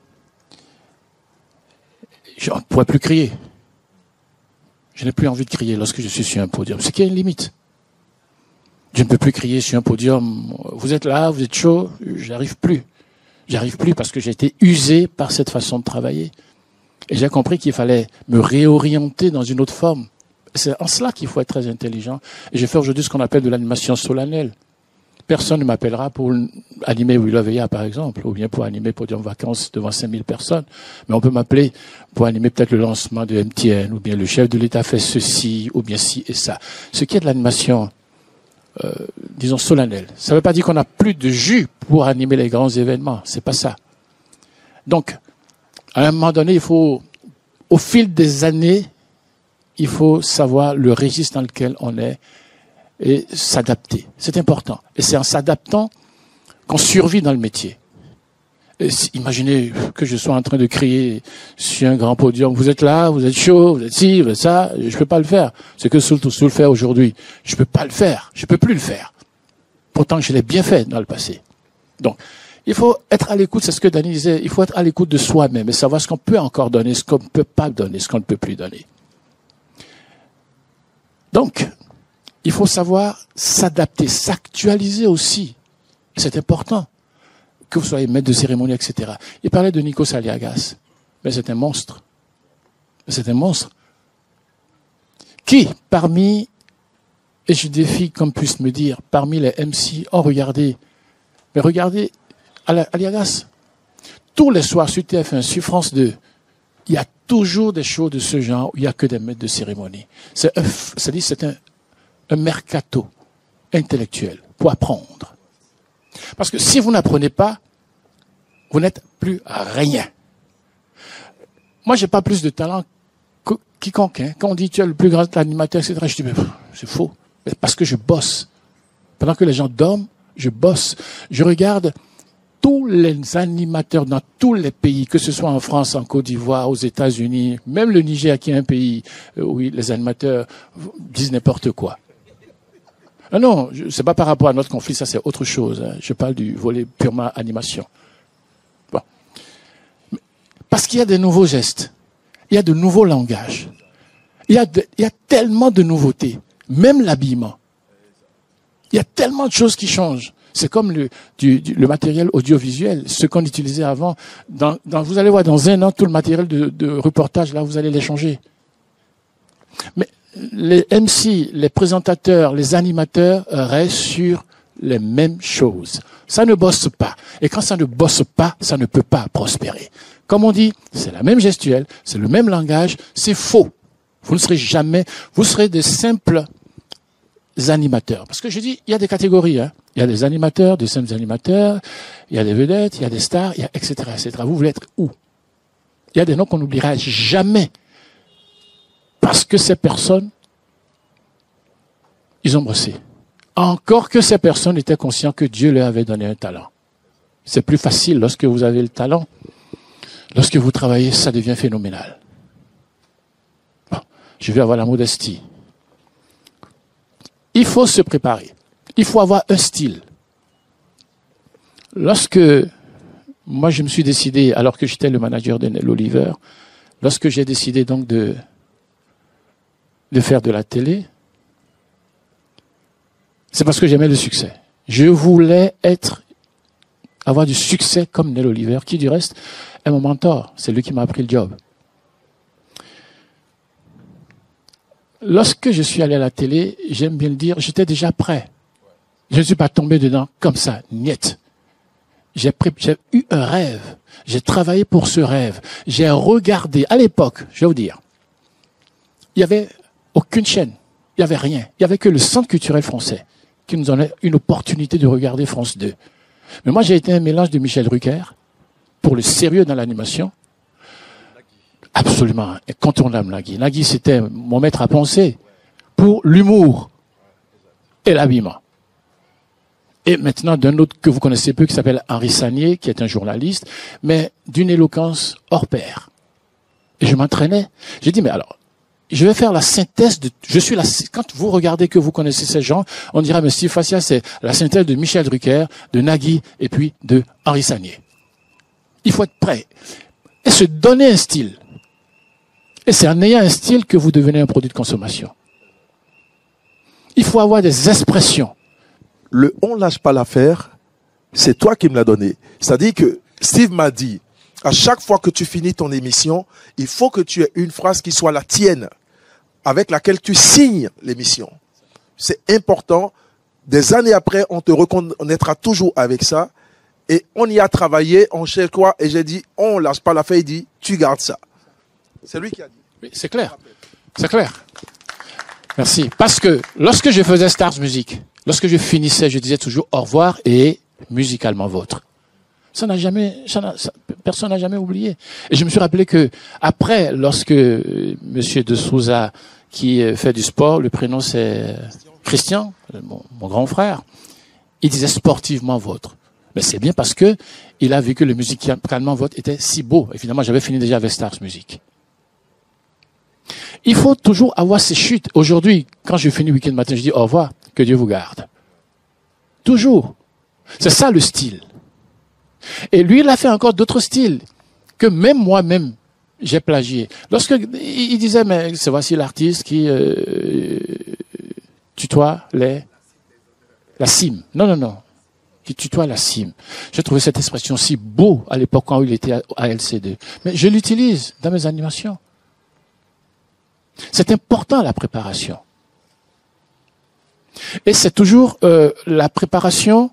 Je ne pourrais plus crier. Je n'ai plus envie de crier lorsque je suis sur un podium. C'est qu'il y a une limite. Je ne peux plus crier sur un podium. Vous êtes là, vous êtes chaud. J'arrive plus. J'arrive plus parce que j'ai été usé par cette façon de travailler. Et j'ai compris qu'il fallait me réorienter dans une autre forme. C'est en cela qu'il faut être très intelligent. Et je fais aujourd'hui ce qu'on appelle de l'animation solennelle. Personne ne m'appellera pour animer We Love EA, par exemple, ou bien pour animer Podium Vacances devant 5000 personnes. Mais on peut m'appeler pour animer peut-être le lancement de MTN, ou bien le chef de l'État fait ceci, ou bien ci et ça. Ce qui est de l'animation, disons, solennelle. Ça ne veut pas dire qu'on n'a plus de jus pour animer les grands événements. C'est pas ça. Donc, à un moment donné, il faut, au fil des années, il faut savoir le registre dans lequel on est et s'adapter. C'est important. Et c'est en s'adaptant qu'on survit dans le métier. Et imaginez que je sois en train de crier sur un grand podium. Vous êtes là, vous êtes chaud, vous êtes ci, vous êtes ça. Je peux pas le faire. C'est que Soul le fait aujourd'hui. Je peux pas le faire. Je peux plus le faire. Pourtant, je l'ai bien fait dans le passé. Donc, il faut être à l'écoute. C'est ce que Dany disait. Il faut être à l'écoute de soi-même et savoir ce qu'on peut encore donner, ce qu'on ne peut pas donner, ce qu'on ne peut plus donner. Donc, il faut savoir s'adapter, s'actualiser aussi. C'est important que vous soyez maître de cérémonie, etc. Il parlait de Nikos Aliagas. Mais c'est un monstre. C'est un monstre. Qui, parmi, et je défie qu'on puisse me dire, parmi les MC, oh regardez, mais regardez Aliagas. Tous les soirs sur TF1, sur France 2, il y a toujours des shows de ce genre où il n'y a que des maîtres de cérémonie. C'est un mercato intellectuel pour apprendre. Parce que si vous n'apprenez pas, vous n'êtes plus rien. Moi, j'ai pas plus de talent que quiconque. Hein. Quand on dit tu es le plus grand animateur, etc., je dis mais c'est faux. Parce que je bosse. Pendant que les gens dorment, je bosse. Je regarde tous les animateurs dans tous les pays, que ce soit en France, en Côte d'Ivoire, aux États-Unis, même le Niger qui est un pays où les animateurs disent n'importe quoi. Ah non, c'est pas par rapport à notre conflit, ça c'est autre chose. Hein. Je parle du volet purement animation. Bon. Parce qu'il y a des nouveaux gestes, il y a de nouveaux langages, il y a tellement de nouveautés, même l'habillement. Il y a tellement de choses qui changent. C'est comme le matériel audiovisuel, ce qu'on utilisait avant. Vous allez voir, dans un an, tout le matériel de reportage, là, vous allez les changer. Mais les MC, les présentateurs, les animateurs restent sur les mêmes choses. Ça ne bosse pas. Et quand ça ne bosse pas, ça ne peut pas prospérer. Comme on dit, c'est la même gestuelle, c'est le même langage, c'est faux. Vous ne serez jamais, vous serez des simples animateurs. Parce que je dis, il y a des catégories, hein. Il y a des animateurs, des simples animateurs, il y a des vedettes, il y a des stars, il y a etc., etc. Vous voulez être où? Il y a des noms qu'on n'oubliera jamais. Parce que ces personnes, ils ont brossé. Encore que ces personnes étaient conscientes que Dieu leur avait donné un talent. C'est plus facile lorsque vous avez le talent. Lorsque vous travaillez, ça devient phénoménal. Bon, je vais avoir la modestie. Il faut se préparer. Il faut avoir un style. Lorsque moi je me suis décidé, alors que j'étais le manager de Nel Oliver, lorsque j'ai décidé donc de de faire de la télé, c'est parce que j'aimais le succès. Je voulais avoir du succès comme Nel Oliver, qui du reste est mon mentor. C'est lui qui m'a appris le job. Lorsque je suis allé à la télé, j'aime bien le dire, j'étais déjà prêt. Je ne suis pas tombé dedans comme ça, niet. J'ai eu un rêve. J'ai travaillé pour ce rêve. J'ai regardé. À l'époque, je vais vous dire, il n'y avait aucune chaîne. Il n'y avait rien. Il n'y avait que le Centre culturel français qui nous donnait une opportunité de regarder France 2. Mais moi, j'ai été un mélange de Michel Drucker pour le sérieux dans l'animation. Absolument incontournable, Nagui. Nagui, c'était mon maître à penser pour l'humour et l'habillement. Et maintenant, d'un autre que vous connaissez peu, qui s'appelle Henri Sagnier, qui est un journaliste, mais d'une éloquence hors pair. Et je m'entraînais. J'ai dit, mais alors, je vais faire la synthèse de, quand vous regardez que vous connaissez ces gens, on dirait, mais Steve Fascia, c'est la synthèse de Michel Drucker, de Nagui, et puis de Henri Sagnier. Il faut être prêt. Et se donner un style. Et c'est en ayant un style que vous devenez un produit de consommation. Il faut avoir des expressions. Le « on lâche pas l'affaire », c'est toi qui me l'as donné. C'est-à-dire que Steve m'a dit, à chaque fois que tu finis ton émission, il faut que tu aies une phrase qui soit la tienne, avec laquelle tu signes l'émission. C'est important. Des années après, on te reconnaîtra toujours avec ça. Et on y a travaillé, on cherche quoi. Et j'ai dit, on lâche pas l'affaire. Il dit, tu gardes ça. C'est lui qui a dit. Oui, c'est clair. C'est clair. Merci. Parce que lorsque je faisais Stars Music, lorsque je finissais, je disais toujours au revoir et musicalement vôtre. Personne n'a jamais oublié. Et je me suis rappelé que après, lorsque Monsieur de Souza, qui fait du sport, le prénom c'est Christian, mon grand frère, il disait sportivement vôtre. Mais c'est bien parce que il a vu que le musicalement vôtre était si beau. Évidemment, j'avais fini déjà avec Stars Music. Il faut toujours avoir ces chutes. Aujourd'hui, quand je finis le week-end matin, je dis au revoir, que Dieu vous garde. Toujours. C'est ça le style. Et lui, il a fait encore d'autres styles que même moi-même, j'ai plagié. Lorsque il disait, mais c'est voici l'artiste qui tutoie la cime. Non. Qui tutoie la cime. J'ai trouvé cette expression si beau à l'époque quand il était à LC2. Mais je l'utilise dans mes animations. C'est important la préparation. Et c'est toujours la préparation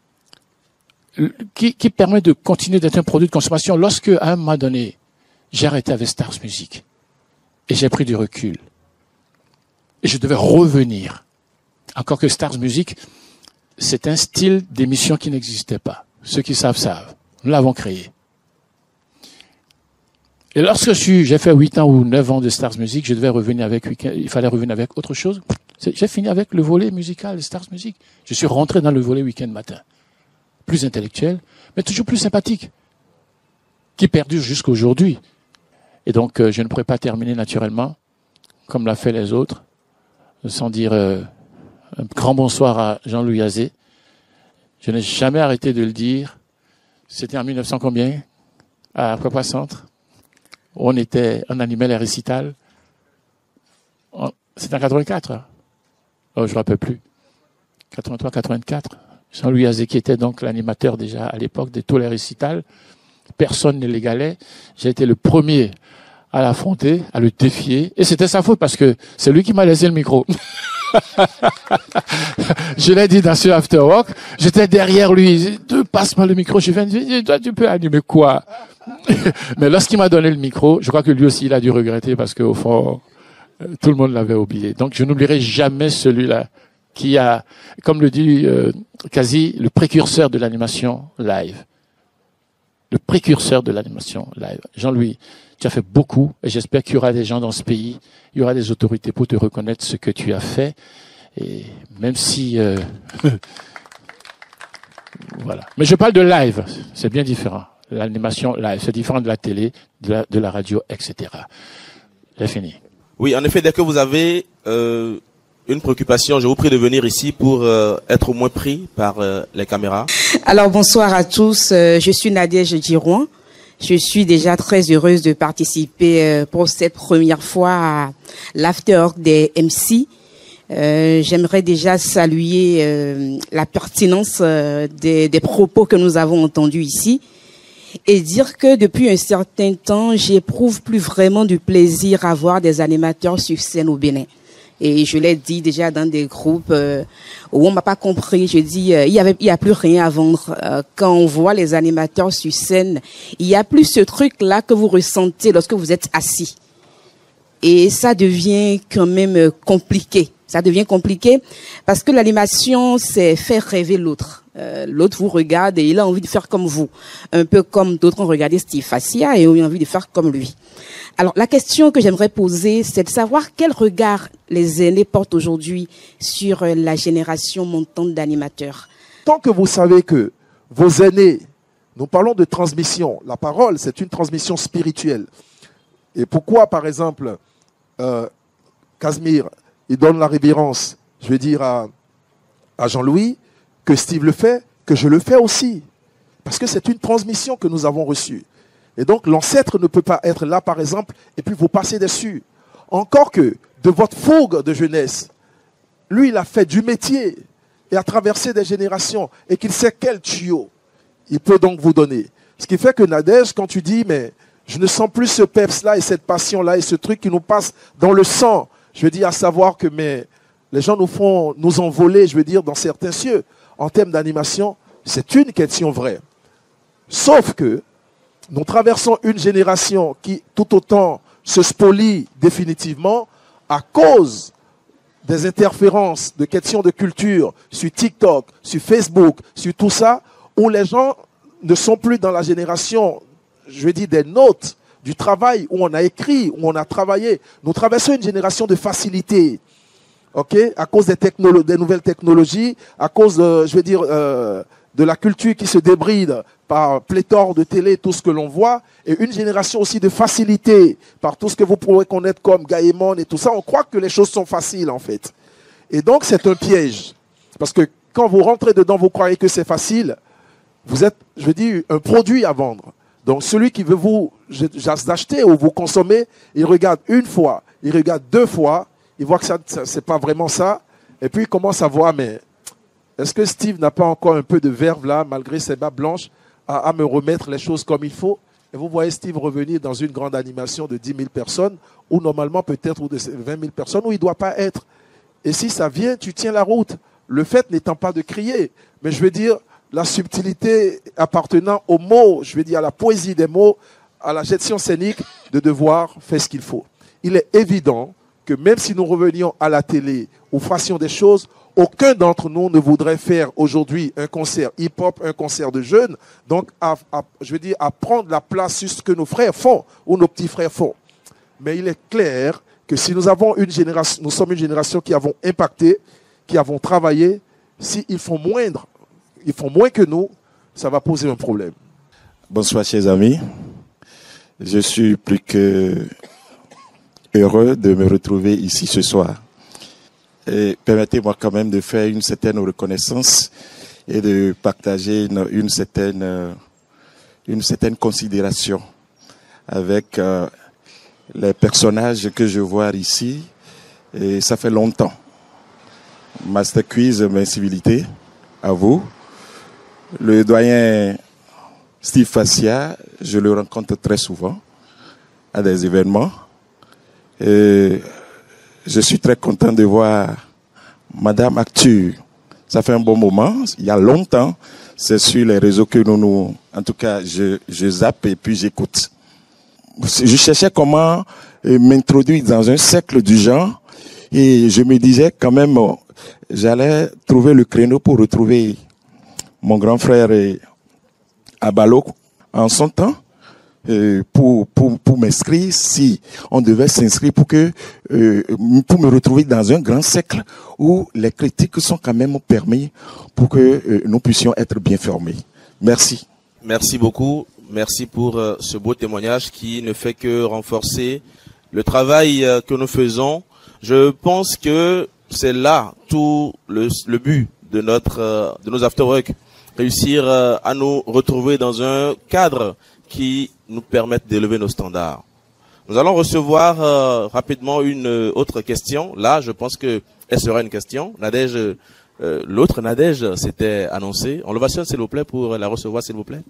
qui permet de continuer d'être un produit de consommation. Lorsque, à un moment donné, j'ai arrêté avec Stars Music et j'ai pris du recul et je devais revenir. Encore que Stars Music, c'est un style d'émission qui n'existait pas. Ceux qui savent, savent. Nous l'avons créé. Et lorsque j'ai fait 8 ans ou 9 ans de Stars Music, je devais revenir avec il fallait revenir avec autre chose. J'ai fini avec le volet musical de Stars Music. Je suis rentré dans le volet week-end matin. Plus intellectuel, mais toujours plus sympathique. Qui perdure jusqu'à aujourd'hui. Et donc, je ne pourrais pas terminer naturellement, comme l'a fait les autres, sans dire un grand bonsoir à Jean-Louis Azé. Je n'ai jamais arrêté de le dire. C'était en 1900 combien? À Papa Centre. On animait les récitals. C'était en 84. Oh, je ne me rappelle plus. 83, 84. Jean-Louis Azé, qui était donc l'animateur déjà à l'époque de tous les récitals. Personne ne l'égalait. J'ai été le premier à l'affronter, à le défier. Et c'était sa faute parce que c'est lui qui m'a laissé le micro. Je l'ai dit dans ce After Work. J'étais derrière lui. Passe-moi le micro. Je viens toi, tu peux animer quoi? Mais lorsqu'il m'a donné le micro, je crois que lui aussi, il a dû regretter parce qu'au fond, tout le monde l'avait oublié. Donc, je n'oublierai jamais celui-là qui a, comme le dit quasi le précurseur de l'animation live. Le précurseur de l'animation live. Jean-Louis, tu as fait beaucoup et j'espère qu'il y aura des gens dans ce pays, il y aura des autorités pour te reconnaître ce que tu as fait. Et même si... voilà. Mais je parle de live, c'est bien différent. L'animation live, c'est différent de la télé, de la radio, etc. J'ai fini. Oui, en effet, dès que vous avez une préoccupation, je vous prie de venir ici pour être moins pris par les caméras. Alors bonsoir à tous, je suis Nadia Girouan. Je suis déjà très heureuse de participer pour cette première fois à l'After des MC. J'aimerais déjà saluer la pertinence des propos que nous avons entendus ici et dire que depuis un certain temps, j'éprouve plus vraiment du plaisir à voir des animateurs sur scène au Bénin. Et je l'ai dit déjà dans des groupes où on m'a pas compris. Je dis, il y a plus rien à vendre. Quand on voit les animateurs sur scène, il y a plus ce truc-là que vous ressentez lorsque vous êtes assis. Et ça devient quand même compliqué. Ça devient compliqué parce que l'animation, c'est faire rêver l'autre. L'autre vous regarde et il a envie de faire comme vous. Un peu comme d'autres ont regardé Steve Fassia et ont eu envie de faire comme lui. Alors, la question que j'aimerais poser, c'est de savoir quel regard les aînés portent aujourd'hui sur la génération montante d'animateurs. Tant que vous savez que vos aînés, nous parlons de transmission. La parole, c'est une transmission spirituelle. Et pourquoi, par exemple, Casimir, il donne la révérence, je vais dire à Jean-Louis, que Steve le fait, que je le fais aussi. Parce que c'est une transmission que nous avons reçue. Et donc, l'ancêtre ne peut pas être là, par exemple, et puis vous passez dessus. Encore que, de votre fougue de jeunesse, lui, il a fait du métier et a traversé des générations et qu'il sait quel tuyau il peut donc vous donner. Ce qui fait que Nadège, quand tu dis, mais je ne sens plus ce peps-là et cette passion-là et ce truc qui nous passe dans le sang, je veux dire, à savoir que les gens nous envoler, je veux dire, dans certains cieux. En termes d'animation, c'est une question vraie. Sauf que nous traversons une génération qui, tout autant, se spolie définitivement à cause des interférences de questions de culture sur TikTok, sur Facebook, sur tout ça, où les gens ne sont plus dans la génération, je veux dire, des notes, du travail où on a écrit, où on a travaillé. Nous traversons une génération de facilité. Okay, à cause des nouvelles technologies, à cause, je veux dire, de la culture qui se débride par pléthore de télé, tout ce que l'on voit, et une génération aussi de facilité par tout ce que vous pourrez connaître comme Gaëmon et tout ça. On croit que les choses sont faciles, en fait. Et donc, c'est un piège. Parce que quand vous rentrez dedans, vous croyez que c'est facile. Vous êtes, je veux dire, un produit à vendre. Donc, celui qui veut vous acheter ou vous consommer, il regarde une fois, il regarde deux fois, il voit que ça c'est pas vraiment ça, et puis il commence à voir, mais est-ce que Steve n'a pas encore un peu de verve là, malgré ses bas blanches, à me remettre les choses comme il faut? Et vous voyez Steve revenir dans une grande animation de 10 000 personnes, ou normalement peut-être ou de 20 000 personnes, où il ne doit pas être. Et si ça vient, tu tiens la route. Le fait n'étant pas de crier, mais je veux dire, la subtilité appartenant aux mots, je veux dire à la poésie des mots, à la gestion scénique, de devoir faire ce qu'il faut. Il est évident que même si nous revenions à la télé ou fassions des choses, aucun d'entre nous ne voudrait faire aujourd'hui un concert hip-hop, un concert de jeunes, donc je veux dire à prendre la place sur ce que nos frères font ou nos petits frères font. Mais il est clair que si nous avons une génération, nous sommes une génération qui avons impacté, qui avons travaillé, s'ils font moins que nous, ça va poser un problème. Bonsoir chers amis, je suis plus que heureux de me retrouver ici ce soir. Et permettez-moi quand même de faire une certaine reconnaissance et de partager une certaine considération avec les personnages que je vois ici. Et ça fait longtemps. Master Quiz, mes civilités à vous. Le doyen Steve Fassia, je le rencontre très souvent à des événements. Et je suis très content de voir Madame Actu. Ça fait un bon moment, il y a longtemps. C'est sur les réseaux que en tout cas, je zappe et puis j'écoute. Je cherchais comment m'introduire dans un cercle du genre et je me disais quand même, j'allais trouver le créneau pour retrouver mon grand frère Abalo en son temps. Pour m'inscrire, si on devait s'inscrire pour me retrouver dans un grand cercle où les critiques sont quand même permis pour que nous puissions être bien formés. Merci. Merci beaucoup. Merci pour ce beau témoignage qui ne fait que renforcer le travail que nous faisons. Je pense que c'est là tout le but de nos after-work. Réussir à nous retrouver dans un cadre qui nous permettent d'élever nos standards. Nous allons recevoir rapidement une autre question. Là, je pense que elle sera une question. Nadège, l'autre Nadège s'était annoncée. On le va s'il vous plaît pour la recevoir, s'il vous plaît.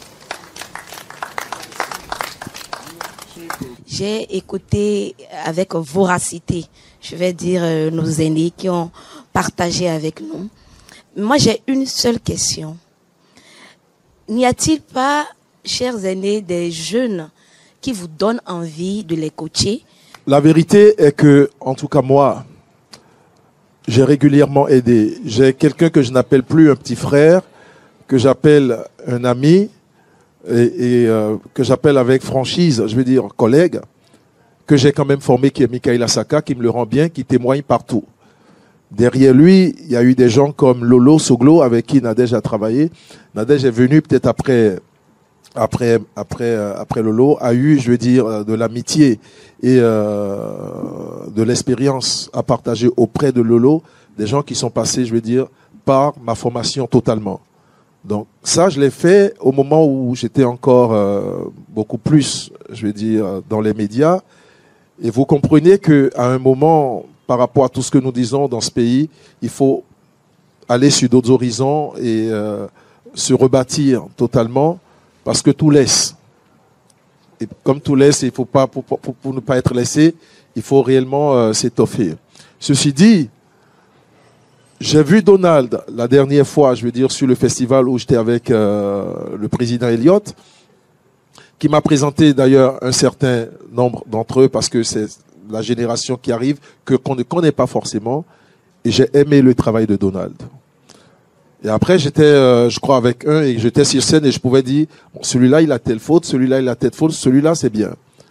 J'ai écouté avec voracité, je vais dire, nos aînés qui ont partagé avec nous. Moi, j'ai une seule question. N'y a-t-il pas, chers aînés, des jeunes qui vous donnent envie de les coacher? La vérité est que, en tout cas moi, j'ai régulièrement aidé. J'ai quelqu'un que je n'appelle plus un petit frère, que j'appelle un ami, et que j'appelle avec franchise, je veux dire collègue, que j'ai quand même formé, qui est Michael Asaka, qui me le rend bien, qui témoigne partout. Derrière lui, il y a eu des gens comme Lolo Soglo, avec qui Nadège a travaillé. Nadège est venu peut-être après Lolo, a eu, je veux dire, de l'amitié et de l'expérience à partager auprès de Lolo, des gens qui sont passés, je veux dire, par ma formation totalement. Donc ça, je l'ai fait au moment où j'étais encore beaucoup plus, je veux dire, dans les médias. Et vous comprenez qu'à un moment, par rapport à tout ce que nous disons dans ce pays, il faut aller sur d'autres horizons et se rebâtir totalement, parce que tout laisse. Et comme tout laisse, il faut pas, pour ne pas être laissé, il faut réellement s'étoffer. Ceci dit, j'ai vu Donald la dernière fois, je veux dire, sur le festival où j'étais avec le président Elliott, qui m'a présenté d'ailleurs un certain nombre d'entre eux, parce que c'est la génération qui arrive, qu'on ne connaît pas forcément, et j'ai aimé le travail de Donald. Et après, j'étais, je crois, avec un, et j'étais sur scène, et je pouvais dire, bon, celui-là, il a telle faute, celui-là, il a telle faute, celui-là, c'est bien.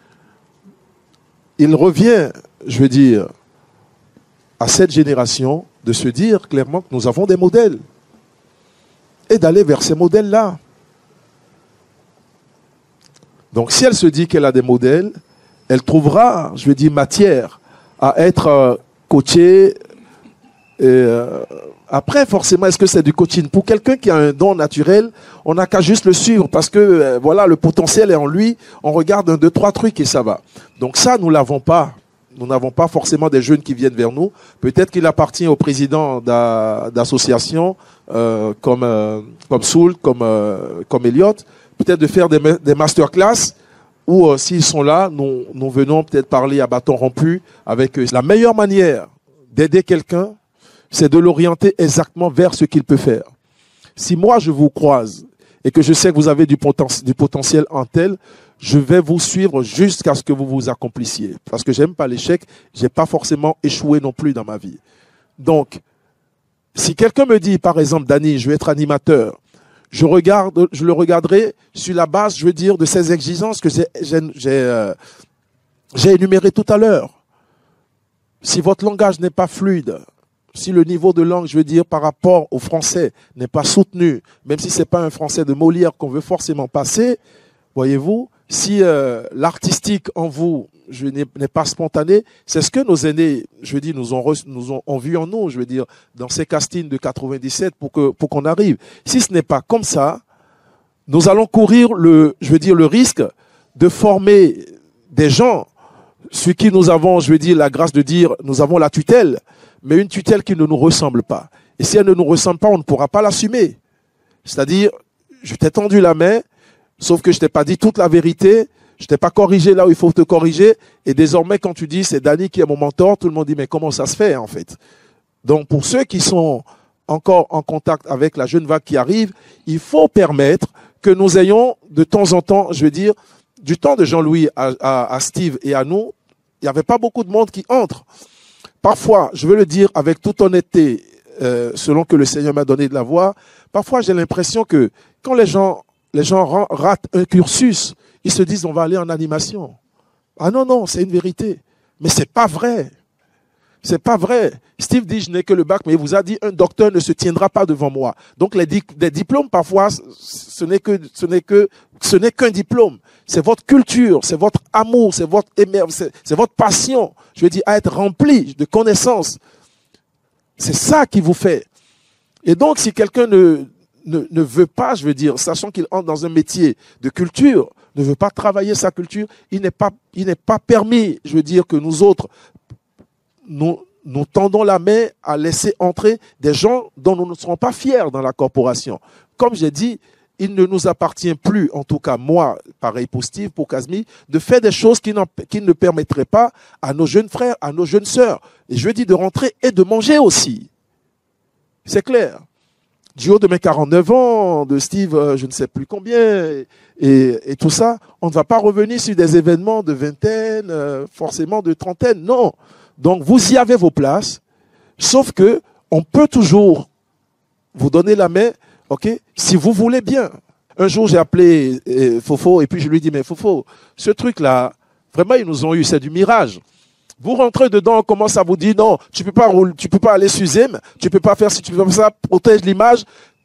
Il revient, je veux dire, à cette génération, de se dire clairement que nous avons des modèles, et d'aller vers ces modèles-là. Donc, si elle se dit qu'elle a des modèles, elle trouvera, je veux dire, matière à être coachée. Après, forcément, est-ce que c'est du coaching? Pour quelqu'un qui a un don naturel, on n'a qu'à juste le suivre parce que, voilà, le potentiel est en lui. On regarde 1, 2, 3 trucs et ça va. Donc ça, nous l'avons pas. Nous n'avons pas forcément des jeunes qui viennent vers nous. Peut-être qu'il appartient au président d'associations comme Soult, comme Elliott, peut-être de faire des masterclass où s'ils sont là, nous venons peut-être parler à bâton rompu avec eux. La meilleure manière d'aider quelqu'un, c'est de l'orienter exactement vers ce qu'il peut faire. Si moi je vous croise et que je sais que vous avez du potentiel en tel, je vais vous suivre jusqu'à ce que vous vous accomplissiez. Parce que j'aime pas l'échec, j'ai pas forcément échoué non plus dans ma vie. Donc, si quelqu'un me dit, par exemple, Dany, je vais être animateur, je le regarderai sur la base, je veux dire, de ces exigences que j'ai énumérées tout à l'heure. Si votre langage n'est pas fluide, si le niveau de langue, je veux dire, par rapport au français n'est pas soutenu, même si c'est pas un français de Molière qu'on veut forcément passer, voyez-vous, si l'artistique en vous n'est pas spontané, c'est ce que nos aînés, je veux dire, nous ont vu en nous, je veux dire, dans ces castings de 97 pour qu'on arrive. Si ce n'est pas comme ça, nous allons courir le risque de former des gens sur qui nous avons, je veux dire, la grâce de dire, nous avons la tutelle, mais une tutelle qui ne nous ressemble pas. Et si elle ne nous ressemble pas, on ne pourra pas l'assumer. C'est-à-dire, je t'ai tendu la main, sauf que je t'ai pas dit toute la vérité, je t'ai pas corrigé là où il faut te corriger, et désormais quand tu dis c'est Dany qui est mon mentor, tout le monde dit mais comment ça se fait en fait? Donc pour ceux qui sont encore en contact avec la jeune vague qui arrive, il faut permettre que nous ayons de temps en temps, je veux dire, du temps de Jean-Louis à Steve et à nous, il n'y avait pas beaucoup de monde qui entre. Parfois, je veux le dire avec toute honnêteté, selon que le Seigneur m'a donné de la voix, parfois j'ai l'impression que quand les gens ratent un cursus, ils se disent on va aller en animation. Ah non, c'est une vérité. Mais c'est pas vrai. C'est pas vrai. Steve dit je n'ai que le bac, mais il vous a dit un docteur ne se tiendra pas devant moi. Donc les diplômes parfois ce n'est qu'un diplôme. C'est votre culture, c'est votre amour, c'est votre passion. Je veux dire à être rempli de connaissances. C'est ça qui vous fait. Et donc si quelqu'un ne veut pas, je veux dire, sachant qu'il entre dans un métier de culture, ne veut pas travailler sa culture, il n'est pas permis, je veux dire, que nous autres, nous tendons la main à laisser entrer des gens dont nous ne serons pas fiers dans la corporation. Comme j'ai dit, il ne nous appartient plus, en tout cas moi, pareil pour Steve, pour Kazmi, de faire des choses qui ne permettraient pas à nos jeunes frères, à nos jeunes sœurs. Et je dis de rentrer et de manger aussi. C'est clair. Du haut de mes 49 ans, de Steve, je ne sais plus combien, et tout ça, on ne va pas revenir sur des événements de vingtaine, forcément de trentaine, non. Donc vous y avez vos places, sauf que on peut toujours vous donner la main, ok, si vous voulez bien. Un jour, j'ai appelé Fofo, et puis je lui dis, mais Fofo, ce truc-là, vraiment, ils nous ont eu, c'est du mirage. Vous rentrez dedans, on commence à vous dire, non, tu peux pas aller sur Zim, tu peux pas faire si tu peux pas faire ça, protège l'image.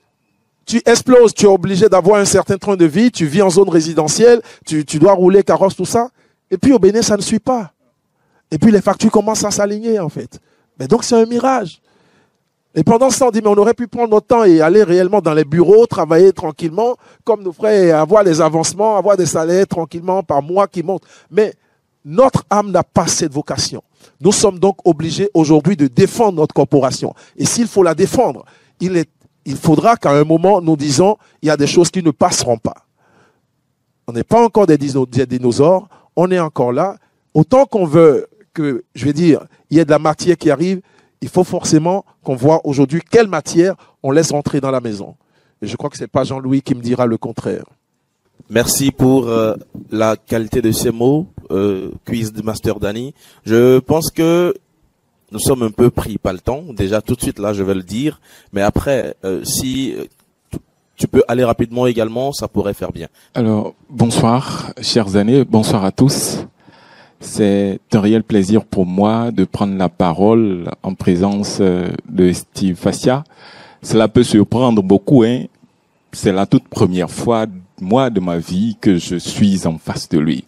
Tu exploses, tu es obligé d'avoir un certain train de vie, tu vis en zone résidentielle, tu dois rouler carrosse, tout ça. Et puis au Bénin, ça ne suit pas. Et puis les factures commencent à s'aligner, en fait. Mais donc c'est un mirage. Et pendant ce temps, on dit, mais on aurait pu prendre notre temps et aller réellement dans les bureaux, travailler tranquillement, comme nos frères, avoir des avancements, avoir des salaires tranquillement par mois qui montent. Mais notre âme n'a pas cette vocation. Nous sommes donc obligés aujourd'hui de défendre notre corporation. Et s'il faut la défendre, il faudra qu'à un moment, nous disons, il y a des choses qui ne passeront pas. On n'est pas encore des dinosaures, on est encore là. Autant qu'on veut que, je vais dire, il y ait de la matière qui arrive, il faut forcément qu'on voit aujourd'hui quelle matière on laisse rentrer dans la maison. Et je crois que ce n'est pas Jean-Louis qui me dira le contraire. Merci pour la qualité de ces mots, Quiz de Master Danny. Je pense que nous sommes un peu pris par le temps. Déjà, tout de suite, là, je vais le dire. Mais après, si tu peux aller rapidement également, ça pourrait faire bien. Alors, bonsoir, chers amis. Bonsoir à tous. C'est un réel plaisir pour moi de prendre la parole en présence de Steve Fassia. Cela peut surprendre beaucoup, hein. C'est la toute première fois, moi, de ma vie que je suis en face de lui.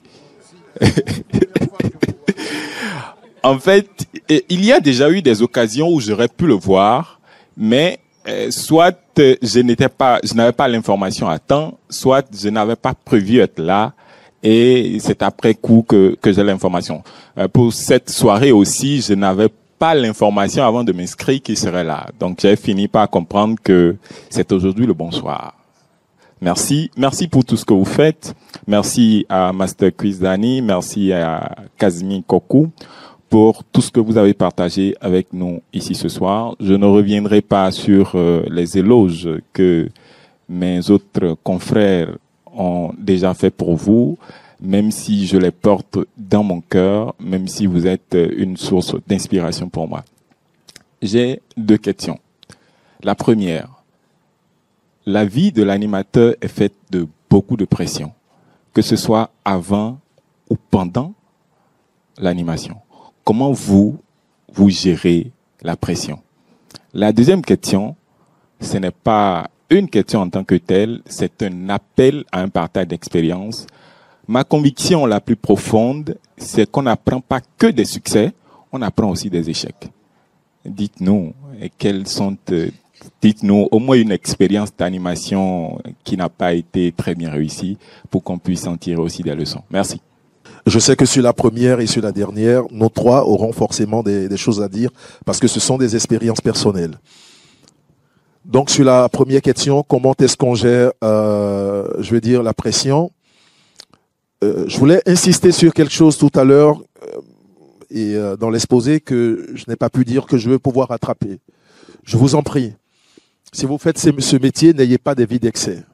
En fait, il y a déjà eu des occasions où j'aurais pu le voir, mais soit je n'avais pas l'information à temps, soit je n'avais pas prévu être là, et c'est après coup que j'ai l'information. Pour cette soirée aussi, je n'avais pas l'information avant de m'inscrire qu'il serait là. Donc j'ai fini par comprendre que c'est aujourd'hui le bonsoir. Merci pour tout ce que vous faites. Merci à Master Quiz Danny, merci à Kazmi Kokou pour tout ce que vous avez partagé avec nous ici ce soir. Je ne reviendrai pas sur les éloges que mes autres confrères ont déjà fait pour vous, même si je les porte dans mon cœur, même si vous êtes une source d'inspiration pour moi. J'ai 2 questions. La première, la vie de l'animateur est faite de beaucoup de pression, que ce soit avant ou pendant l'animation. Comment vous gérez la pression? La deuxième question, ce n'est pas une question en tant que telle, c'est un appel à un partage d'expérience. Ma conviction la plus profonde, c'est qu'on n'apprend pas que des succès, on apprend aussi des échecs. Dites-nous, dites-nous au moins une expérience d'animation qui n'a pas été très bien réussie pour qu'on puisse en tirer aussi des leçons. Merci. Je sais que sur la première et sur la dernière, nos 3 auront forcément des choses à dire parce que ce sont des expériences personnelles. Donc sur la première question, comment est-ce qu'on gère, je veux dire, la pression? Je voulais insister sur quelque chose tout à l'heure et dans l'exposé que je n'ai pas pu dire que je veux pouvoir rattraper. Je vous en prie, si vous faites ce métier, n'ayez pas des vies d'excès.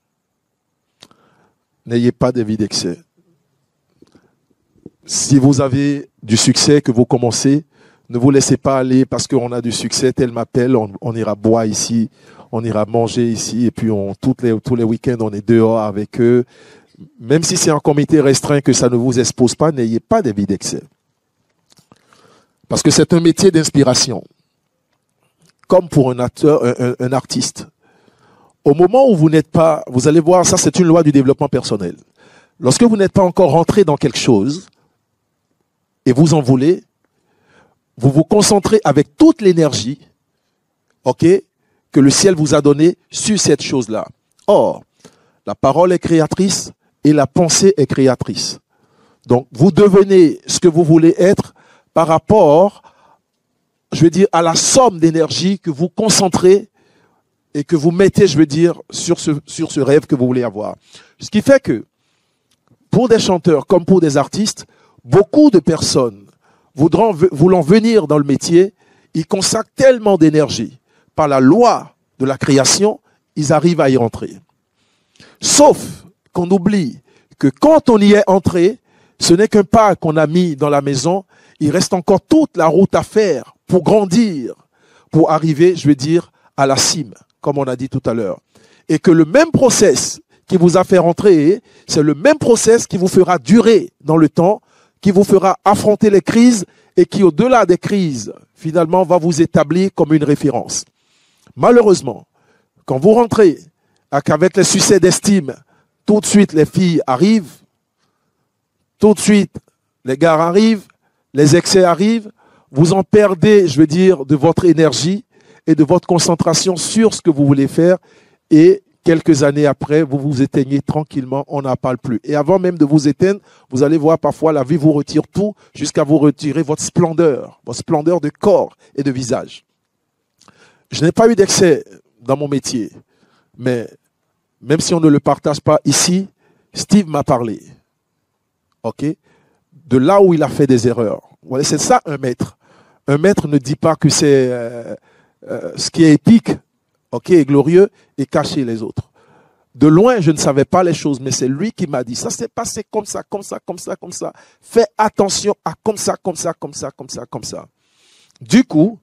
N'ayez pas des vies d'excès. Si vous avez du succès que vous commencez, ne vous laissez pas aller parce qu'on a du succès, tel m'appelle, on ira boire ici, on ira manger ici, et puis tous les week-ends, on est dehors avec eux. Même si c'est un comité restreint, que ça ne vous expose pas, n'ayez pas des vies d'excès. Parce que c'est un métier d'inspiration. Comme pour un acteur, un artiste. Au moment où vous n'êtes pas, vous allez voir, ça c'est une loi du développement personnel. Lorsque vous n'êtes pas encore rentré dans quelque chose, et vous en voulez, vous vous concentrez avec toute l'énergie, ok, que le ciel vous a donné sur cette chose-là. Or, la parole est créatrice et la pensée est créatrice. Donc, vous devenez ce que vous voulez être par rapport, je veux dire, à la somme d'énergie que vous concentrez et que vous mettez, je veux dire, sur ce rêve que vous voulez avoir. Ce qui fait que, pour des chanteurs comme pour des artistes, beaucoup de personnes voulant venir dans le métier, ils consacrent tellement d'énergie. Par la loi de la création, ils arrivent à y rentrer. Sauf qu'on oublie que quand on y est entré, ce n'est qu'un pas qu'on a mis dans la maison. Il reste encore toute la route à faire pour grandir, pour arriver, je veux dire, à la cime, comme on a dit tout à l'heure. Et que le même process qui vous a fait rentrer, c'est le même process qui vous fera durer dans le temps, qui vous fera affronter les crises et qui, au-delà des crises, finalement, va vous établir comme une référence. Malheureusement, quand vous rentrez avec les succès d'estime, tout de suite les filles arrivent, tout de suite les gars arrivent, les excès arrivent, vous en perdez, je veux dire, de votre énergie et de votre concentration sur ce que vous voulez faire et quelques années après, vous vous éteignez tranquillement, on n'en parle plus. Et avant même de vous éteindre, vous allez voir parfois la vie vous retire tout jusqu'à vous retirer votre splendeur de corps et de visage. Je n'ai pas eu d'excès dans mon métier, mais même si on ne le partage pas ici, Steve m'a parlé. Ok, de là où il a fait des erreurs. Voilà, c'est ça un maître. Un maître ne dit pas que c'est ce qui est épique, ok, et glorieux, et cacher les autres. De loin, je ne savais pas les choses, mais c'est lui qui m'a dit, ça s'est passé comme ça, comme ça, comme ça, comme ça. Fais attention à comme ça, comme ça, comme ça, comme ça, comme ça. Du coup,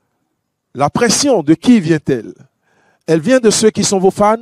la pression, de qui vient-elle? Elle vient de ceux qui sont vos fans,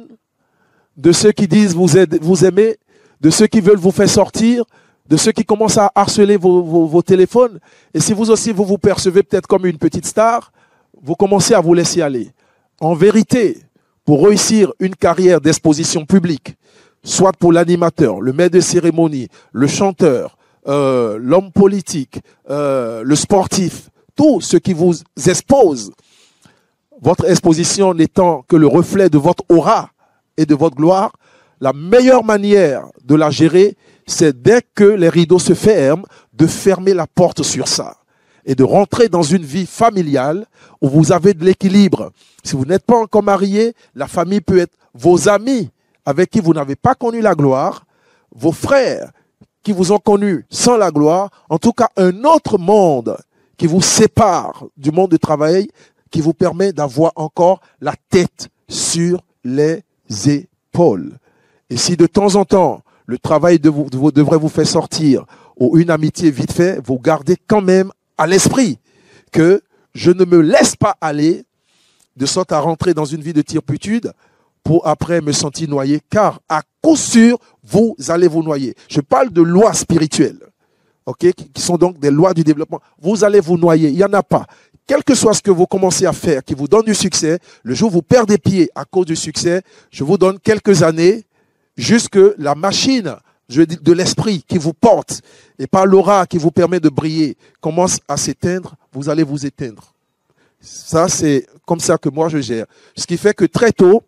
de ceux qui disent vous aimez, de ceux qui veulent vous faire sortir, de ceux qui commencent à harceler vos téléphones. Et si vous aussi, vous percevez peut-être comme une petite star, vous commencez à vous laisser aller. En vérité, pour réussir une carrière d'exposition publique, soit pour l'animateur, le maître de cérémonie, le chanteur, l'homme politique, le sportif, tout ce qui vous expose, votre exposition n'étant que le reflet de votre aura et de votre gloire, la meilleure manière de la gérer, c'est dès que les rideaux se ferment, de fermer la porte sur ça et de rentrer dans une vie familiale où vous avez de l'équilibre. Si vous n'êtes pas encore marié, la famille peut être vos amis avec qui vous n'avez pas connu la gloire, vos frères qui vous ont connu sans la gloire, en tout cas un autre monde qui vous sépare du monde du travail, qui vous permet d'avoir encore la tête sur les épaules. Et si de temps en temps, le travail devrait vous faire sortir ou une amitié vite fait, vous gardez quand même à l'esprit que je ne me laisse pas aller de sorte à rentrer dans une vie de turpitude pour après me sentir noyé, car à coup sûr, vous allez vous noyer. Je parle de lois spirituelles, ok, qui sont donc des lois du développement. Vous allez vous noyer, il n'y en a pas. Quel que soit ce que vous commencez à faire qui vous donne du succès, le jour où vous perdez pied à cause du succès, je vous donne quelques années jusque la machine de l'esprit qui vous porte et par l'aura qui vous permet de briller commence à s'éteindre, vous allez vous éteindre. Ça, c'est comme ça que moi je gère. Ce qui fait que très tôt,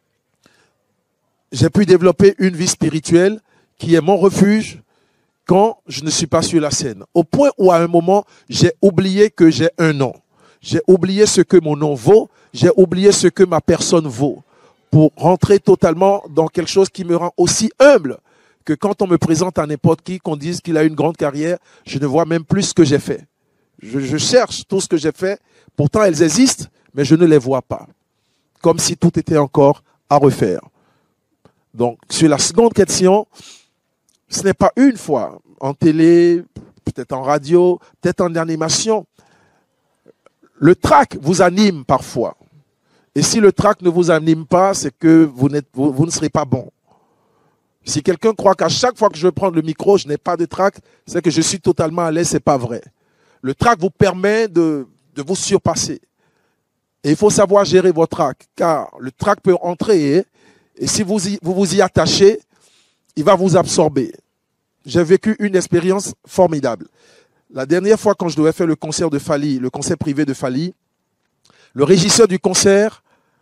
j'ai pu développer une vie spirituelle qui est mon refuge quand je ne suis pas sur la scène. Au point où à un moment, j'ai oublié que j'ai un nom. J'ai oublié ce que mon nom vaut. J'ai oublié ce que ma personne vaut. Pour rentrer totalement dans quelque chose qui me rend aussi humble que quand on me présente à n'importe qui, qu'on dise qu'il a une grande carrière, je ne vois même plus ce que j'ai fait. Je cherche tout ce que j'ai fait. Pourtant, elles existent, mais je ne les vois pas. Comme si tout était encore à refaire. Donc, sur la seconde question, ce n'est pas une fois en télé, peut-être en radio, peut-être en animation. Le trac vous anime parfois. Et si le trac ne vous anime pas, c'est que vous ne serez pas bon. Si quelqu'un croit qu'à chaque fois que je vais prendre le micro, je n'ai pas de trac, c'est que je suis totalement à l'aise, c'est pas vrai. Le trac vous permet de vous surpasser. Et il faut savoir gérer votre trac, car le trac peut entrer et si vous vous y attachez, il va vous absorber. J'ai vécu une expérience formidable. La dernière fois quand je devais faire le concert de Fally, le concert privé de Fally, le régisseur du concert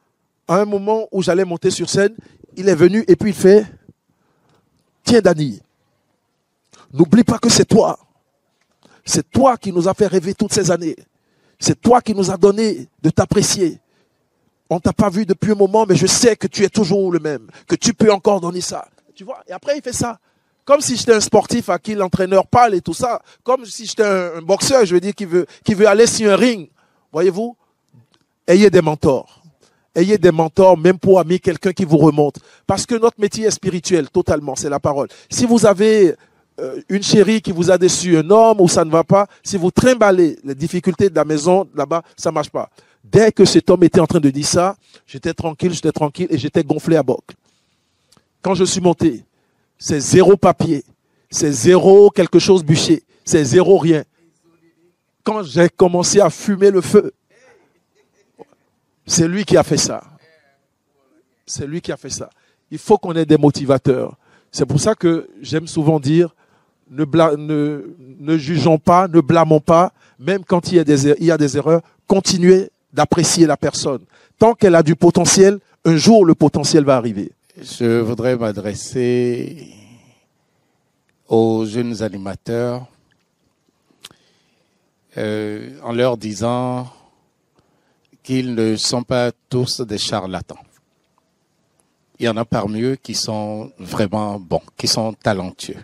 à un moment où j'allais monter sur scène, il est venu et puis il fait « Tiens Dany, n'oublie pas que c'est toi. C'est toi qui nous a fait rêver toutes ces années. C'est toi qui nous a donné de t'apprécier. On t'a pas vu depuis un moment, mais je sais que tu es toujours le même, que tu peux encore donner ça. » Tu vois? Et après, il fait ça. Comme si j'étais un sportif à qui l'entraîneur parle et tout ça. Comme si j'étais un boxeur, je veux dire, qui veut aller sur un ring. Voyez-vous? Ayez des mentors. Ayez des mentors, même pour amis, quelqu'un qui vous remonte. Parce que notre métier est spirituel, totalement, c'est la parole. Si vous avez une chérie qui vous a déçu, un homme où ça ne va pas, si vous trimballez les difficultés de la maison, là-bas, ça marche pas. Dès que cet homme était en train de dire ça, j'étais tranquille et j'étais gonflé à boc. Quand je suis monté, c'est zéro papier, c'est zéro quelque chose bûché, c'est zéro rien. Quand j'ai commencé à fumer le feu, c'est lui qui a fait ça. C'est lui qui a fait ça. Il faut qu'on ait des motivateurs. C'est pour ça que j'aime souvent dire, ne jugeons pas, ne blâmons pas, même quand il y a des erreurs, continuez d'apprécier la personne. Tant qu'elle a du potentiel, un jour le potentiel va arriver. Je voudrais m'adresser aux jeunes animateurs en leur disant qu'ils ne sont pas tous des charlatans. Il y en a parmi eux qui sont vraiment bons, qui sont talentueux.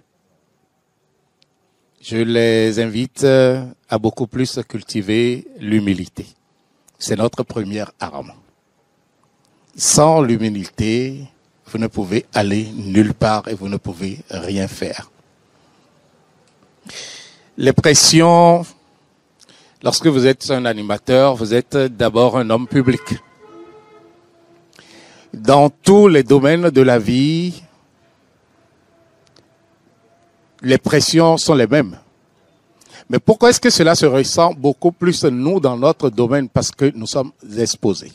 Je les invite à beaucoup plus cultiver l'humilité. C'est notre première arme. Sans l'humilité, vous ne pouvez aller nulle part et vous ne pouvez rien faire. Les pressions, lorsque vous êtes un animateur, vous êtes d'abord un homme public. Dans tous les domaines de la vie, les pressions sont les mêmes. Mais pourquoi est-ce que cela se ressent beaucoup plus nous dans notre domaine? Parce que nous sommes exposés.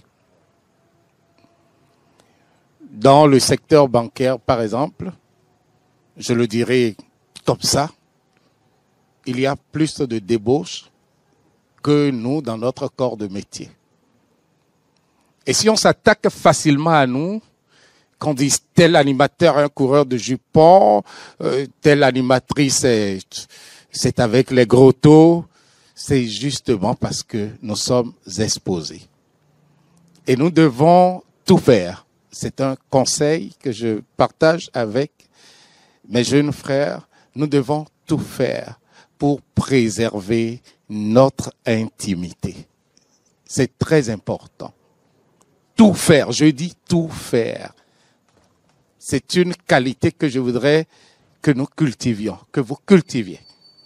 Dans le secteur bancaire, par exemple, je le dirais comme ça, il y a plus de débauches que nous dans notre corps de métier. Et si on s'attaque facilement à nous, qu'on dise tel animateur est un coureur de jupons, telle animatrice c'est avec les gros taux, c'est justement parce que nous sommes exposés. Et nous devons tout faire. C'est un conseil que je partage avec mes jeunes frères. Nous devons tout faire pour préserver notre intimité. C'est très important. Tout faire, je dis tout faire. C'est une qualité que je voudrais que nous cultivions, que vous cultiviez.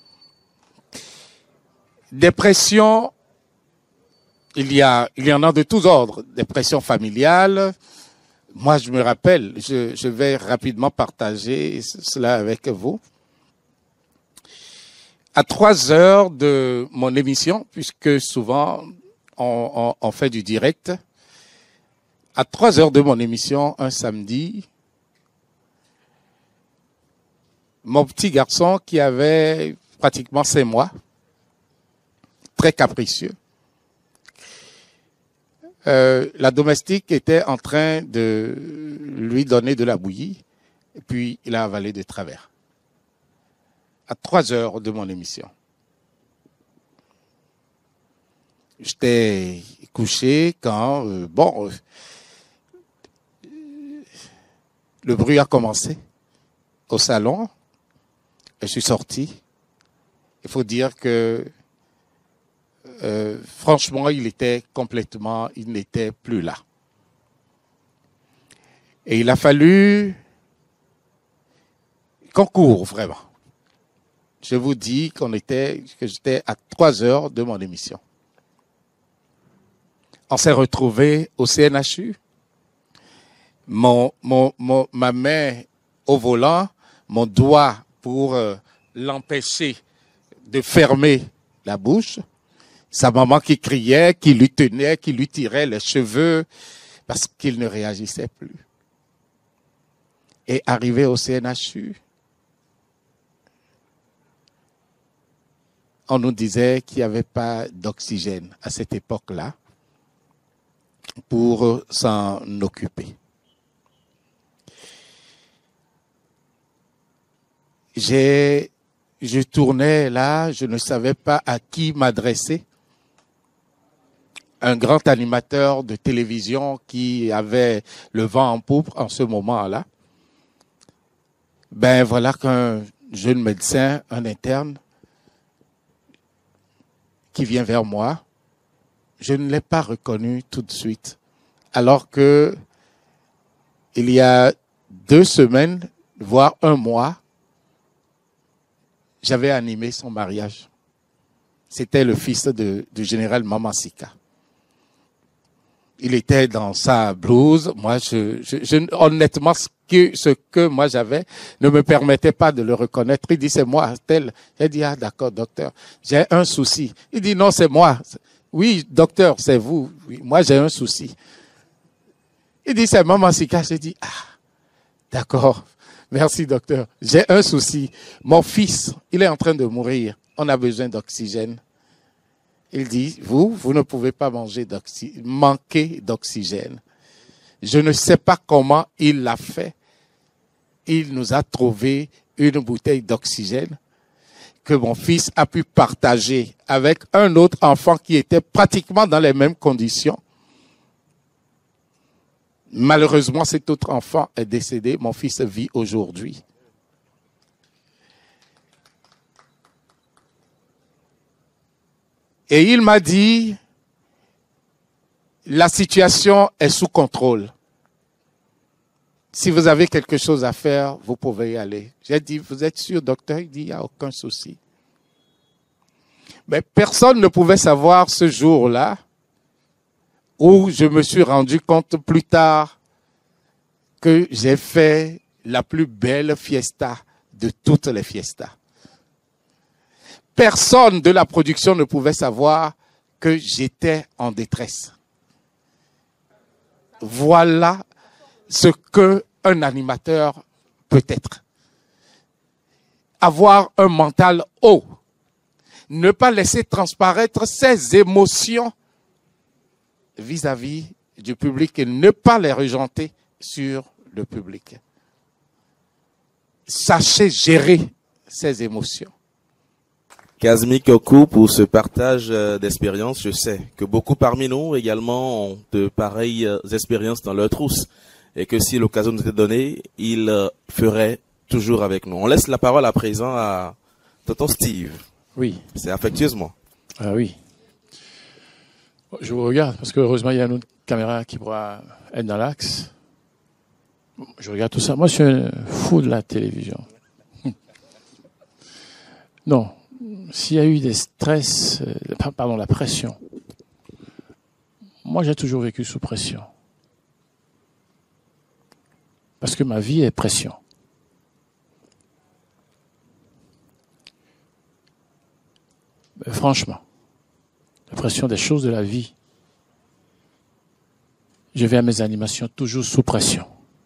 Des pressions, il y en a de tous ordres. Des pressions familiales. Moi, je me rappelle, je vais rapidement partager cela avec vous. À 3 heures de mon émission, puisque souvent on fait du direct, à 3 heures de mon émission, un samedi, mon petit garçon qui avait pratiquement 5 mois, très capricieux, la domestique était en train de lui donner de la bouillie et puis il a avalé de travers. À 3 heures de mon émission. J'étais couché quand, le bruit a commencé au salon. Je suis sorti. Il faut dire que franchement, il n'était plus là. Et il a fallu qu'on court vraiment. Je vous dis que j'étais à 3 heures de mon émission. On s'est retrouvés au CNHU. Ma main au volant, mon doigt pour l'empêcher de fermer la bouche. Sa maman qui criait, qui lui tenait, qui lui tirait les cheveux parce qu'il ne réagissait plus. Et arrivé au CNHU, on nous disait qu'il n'y avait pas d'oxygène à cette époque-là. pour s'en occuper. Je tournais là, je ne savais pas à qui m'adresser. Un grand animateur de télévision qui avait le vent en poupe en ce moment-là. Ben voilà qu'un jeune médecin, un interne, qui vient vers moi. Je ne l'ai pas reconnu tout de suite. Alors que il y a 2 semaines, voire 1 mois, j'avais animé son mariage. C'était le fils du général Mamansika. Il était dans sa blouse. Moi, honnêtement, ce que moi j'avais ne me permettait pas de le reconnaître. Il dit, c'est moi, tel. J'ai dit, ah, d'accord, docteur. J'ai un souci. Il dit, non, c'est moi. Oui, docteur, c'est vous. Oui, moi, j'ai un souci. Il dit, c'est Mamansika. J'ai dit, ah, d'accord. Merci, docteur. J'ai un souci. Mon fils, il est en train de mourir. On a besoin d'oxygène. Il dit, vous ne pouvez pas manquer d'oxygène. Je ne sais pas comment il l'a fait. Il nous a trouvé une bouteille d'oxygène que mon fils a pu partager avec un autre enfant qui était pratiquement dans les mêmes conditions. Malheureusement, cet autre enfant est décédé. Mon fils vit aujourd'hui. Et il m'a dit, la situation est sous contrôle. Si vous avez quelque chose à faire, vous pouvez y aller. J'ai dit, vous êtes sûr, docteur? Il dit, il n'y a aucun souci. Mais personne ne pouvait savoir ce jour-là où je me suis rendu compte plus tard que j'ai fait la plus belle fiesta de toutes les fiestas. Personne de la production ne pouvait savoir que j'étais en détresse. Voilà ce qu'un animateur peut être. Avoir un mental haut. Ne pas laisser transparaître ses émotions vis-à-vis du public et ne pas les rejeter sur le public. Sachez gérer ses émotions. Kazmi Kokou, pour ce partage d'expériences, je sais que beaucoup parmi nous également ont de pareilles expériences dans leur trousse et que si l'occasion nous était donnée, ils feraient toujours avec nous. On laisse la parole à présent à tonton Steve. Oui. C'est affectueusement. Ah oui. Je vous regarde parce que heureusement il y a une autre caméra qui pourra être dans l'axe. Je regarde tout ça. Moi, je suis un fou de la télévision. Non. S'il y a eu des stress, la pression. Moi, j'ai toujours vécu sous pression. Parce que ma vie est pression. Mais franchement, la pression des choses de la vie. Je vais à mes animations toujours sous pression.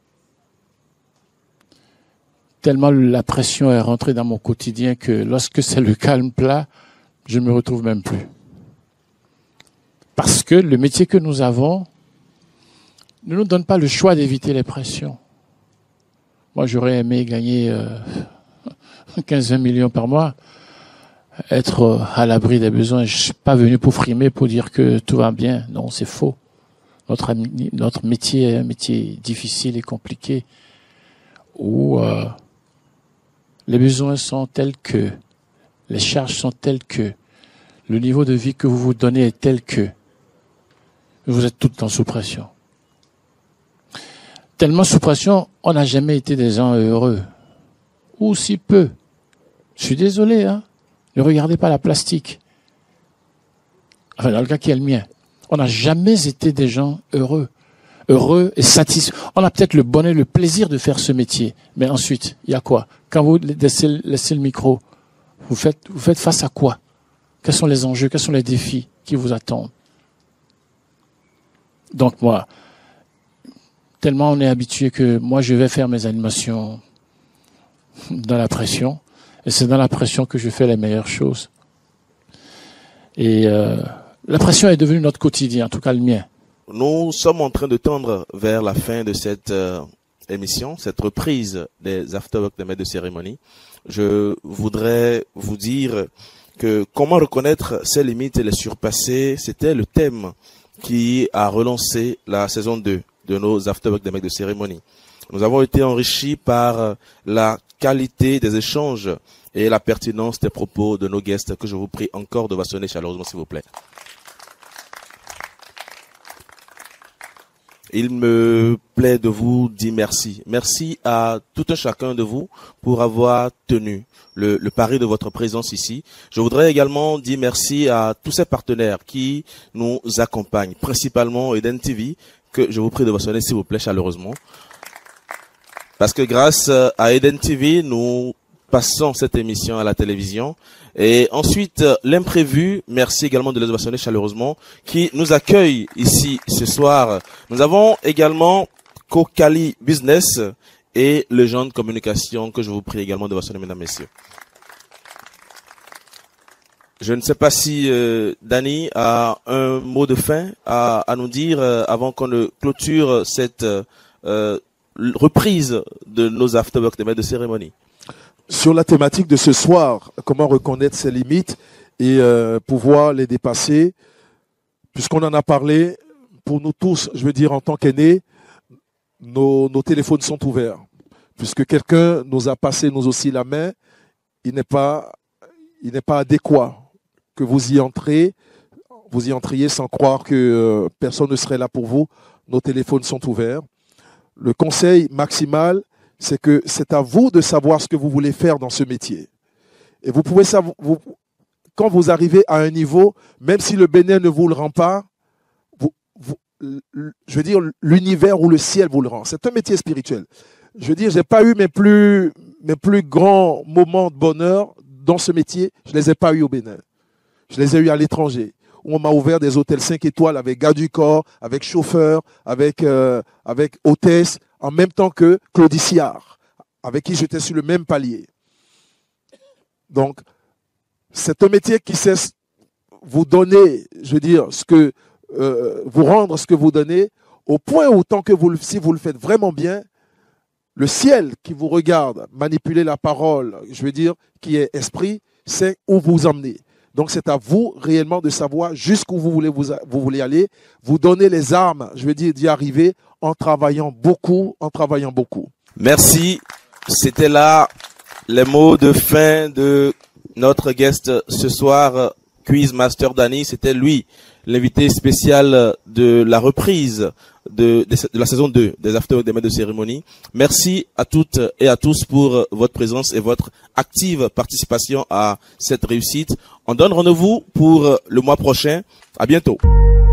Tellement la pression est rentrée dans mon quotidien que lorsque c'est le calme plat, je ne me retrouve même plus. Parce que le métier que nous avons ne nous donne pas le choix d'éviter les pressions. Moi, j'aurais aimé gagner 15-20 millions par mois, être à l'abri des besoins. Je ne suis pas venu pour frimer, pour dire que tout va bien. Non, c'est faux. Notre métier est un métier difficile et compliqué où les besoins sont tels que, les charges sont telles que, le niveau de vie que vous vous donnez est tel que, vous êtes tout le temps sous pression. Tellement sous pression, on n'a jamais été des gens heureux. Ou si peu. Je suis désolé, hein. Ne regardez pas la plastique. Enfin, dans le cas qui est le mien. On n'a jamais été des gens heureux. Heureux et satisfaits. On a peut-être le bonheur, le plaisir de faire ce métier. Mais ensuite, il y a quoi? Quand vous laissez le micro, vous faites face à quoi? Quels sont les enjeux? Quels sont les défis qui vous attendent? Donc moi, tellement on est habitué que moi je vais faire mes animations dans la pression. Et c'est dans la pression que je fais les meilleures choses. Et la pression est devenue notre quotidien, en tout cas le mien. nous sommes en train de tendre vers la fin de cette émission, cette reprise des afterwork des maîtres de cérémonie. Je voudrais vous dire que comment reconnaître ses limites et les surpasser, c'était le thème qui a relancé la saison 2 de nos afterwork des maîtres de cérémonie. Nous avons été enrichis par la qualité des échanges et la pertinence des propos de nos guests que je vous prie encore de vassonner chaleureusement, s'il vous plaît. Il me plaît de vous dire merci. Merci à tout un chacun de vous pour avoir tenu le pari de votre présence ici. Je voudrais également dire merci à tous ces partenaires qui nous accompagnent, principalement Eden TV, que je vous prie de vassonner, s'il vous plaît, chaleureusement. Parce que grâce à Eden TV, nous passons cette émission à la télévision. Et ensuite, l'imprévu, merci également de les ovationner chaleureusement, qui nous accueille ici ce soir. Nous avons également Kokali Business et Legend Communication, que je vous prie également de ovationner, mesdames, messieurs. Je ne sais pas si Dani a un mot de fin à nous dire avant qu'on ne clôture cette reprise de nos afterwork des maîtres de cérémonie. Sur la thématique de ce soir, comment reconnaître ses limites et pouvoir les dépasser, puisqu'on en a parlé, pour nous tous, je veux dire en tant qu'aînés, nos téléphones sont ouverts. Puisque quelqu'un nous a passé nous aussi la main, il n'est pas adéquat que vous y entriez sans croire que personne ne serait là pour vous. Nos téléphones sont ouverts. Le conseil maximal, c'est que c'est à vous de savoir ce que vous voulez faire dans ce métier. Et vous pouvez savoir, quand vous arrivez à un niveau, même si le Bénin ne vous le rend pas, je veux dire, l'univers ou le ciel vous le rend. C'est un métier spirituel. Je veux dire, j'ai pas eu mes plus grands moments de bonheur dans ce métier, je les ai pas eu au Bénin. Je les ai eu à l'étranger, où on m'a ouvert des hôtels 5 étoiles avec gars du corps, avec chauffeur, avec hôtesse, en même temps que Claudie Siard, avec qui j'étais sur le même palier. Donc, c'est un métier qui sait vous donner, je veux dire, vous rendre ce que vous donnez, au point où, si vous le faites vraiment bien, le ciel qui vous regarde manipuler la parole, je veux dire, qui est esprit, sait où vous emmener. Donc, c'est à vous réellement de savoir jusqu'où vous voulez aller, vous donner les armes, je veux dire, d'y arriver en travaillant beaucoup. Merci. C'était là les mots de fin de notre guest ce soir, Quiz Master Dani. C'était lui, l'invité spécial de la reprise de la saison 2 des After des maîtres de cérémonie. Merci à toutes et à tous pour votre présence et votre active participation à cette réussite. On donne rendez-vous pour le mois prochain. À bientôt.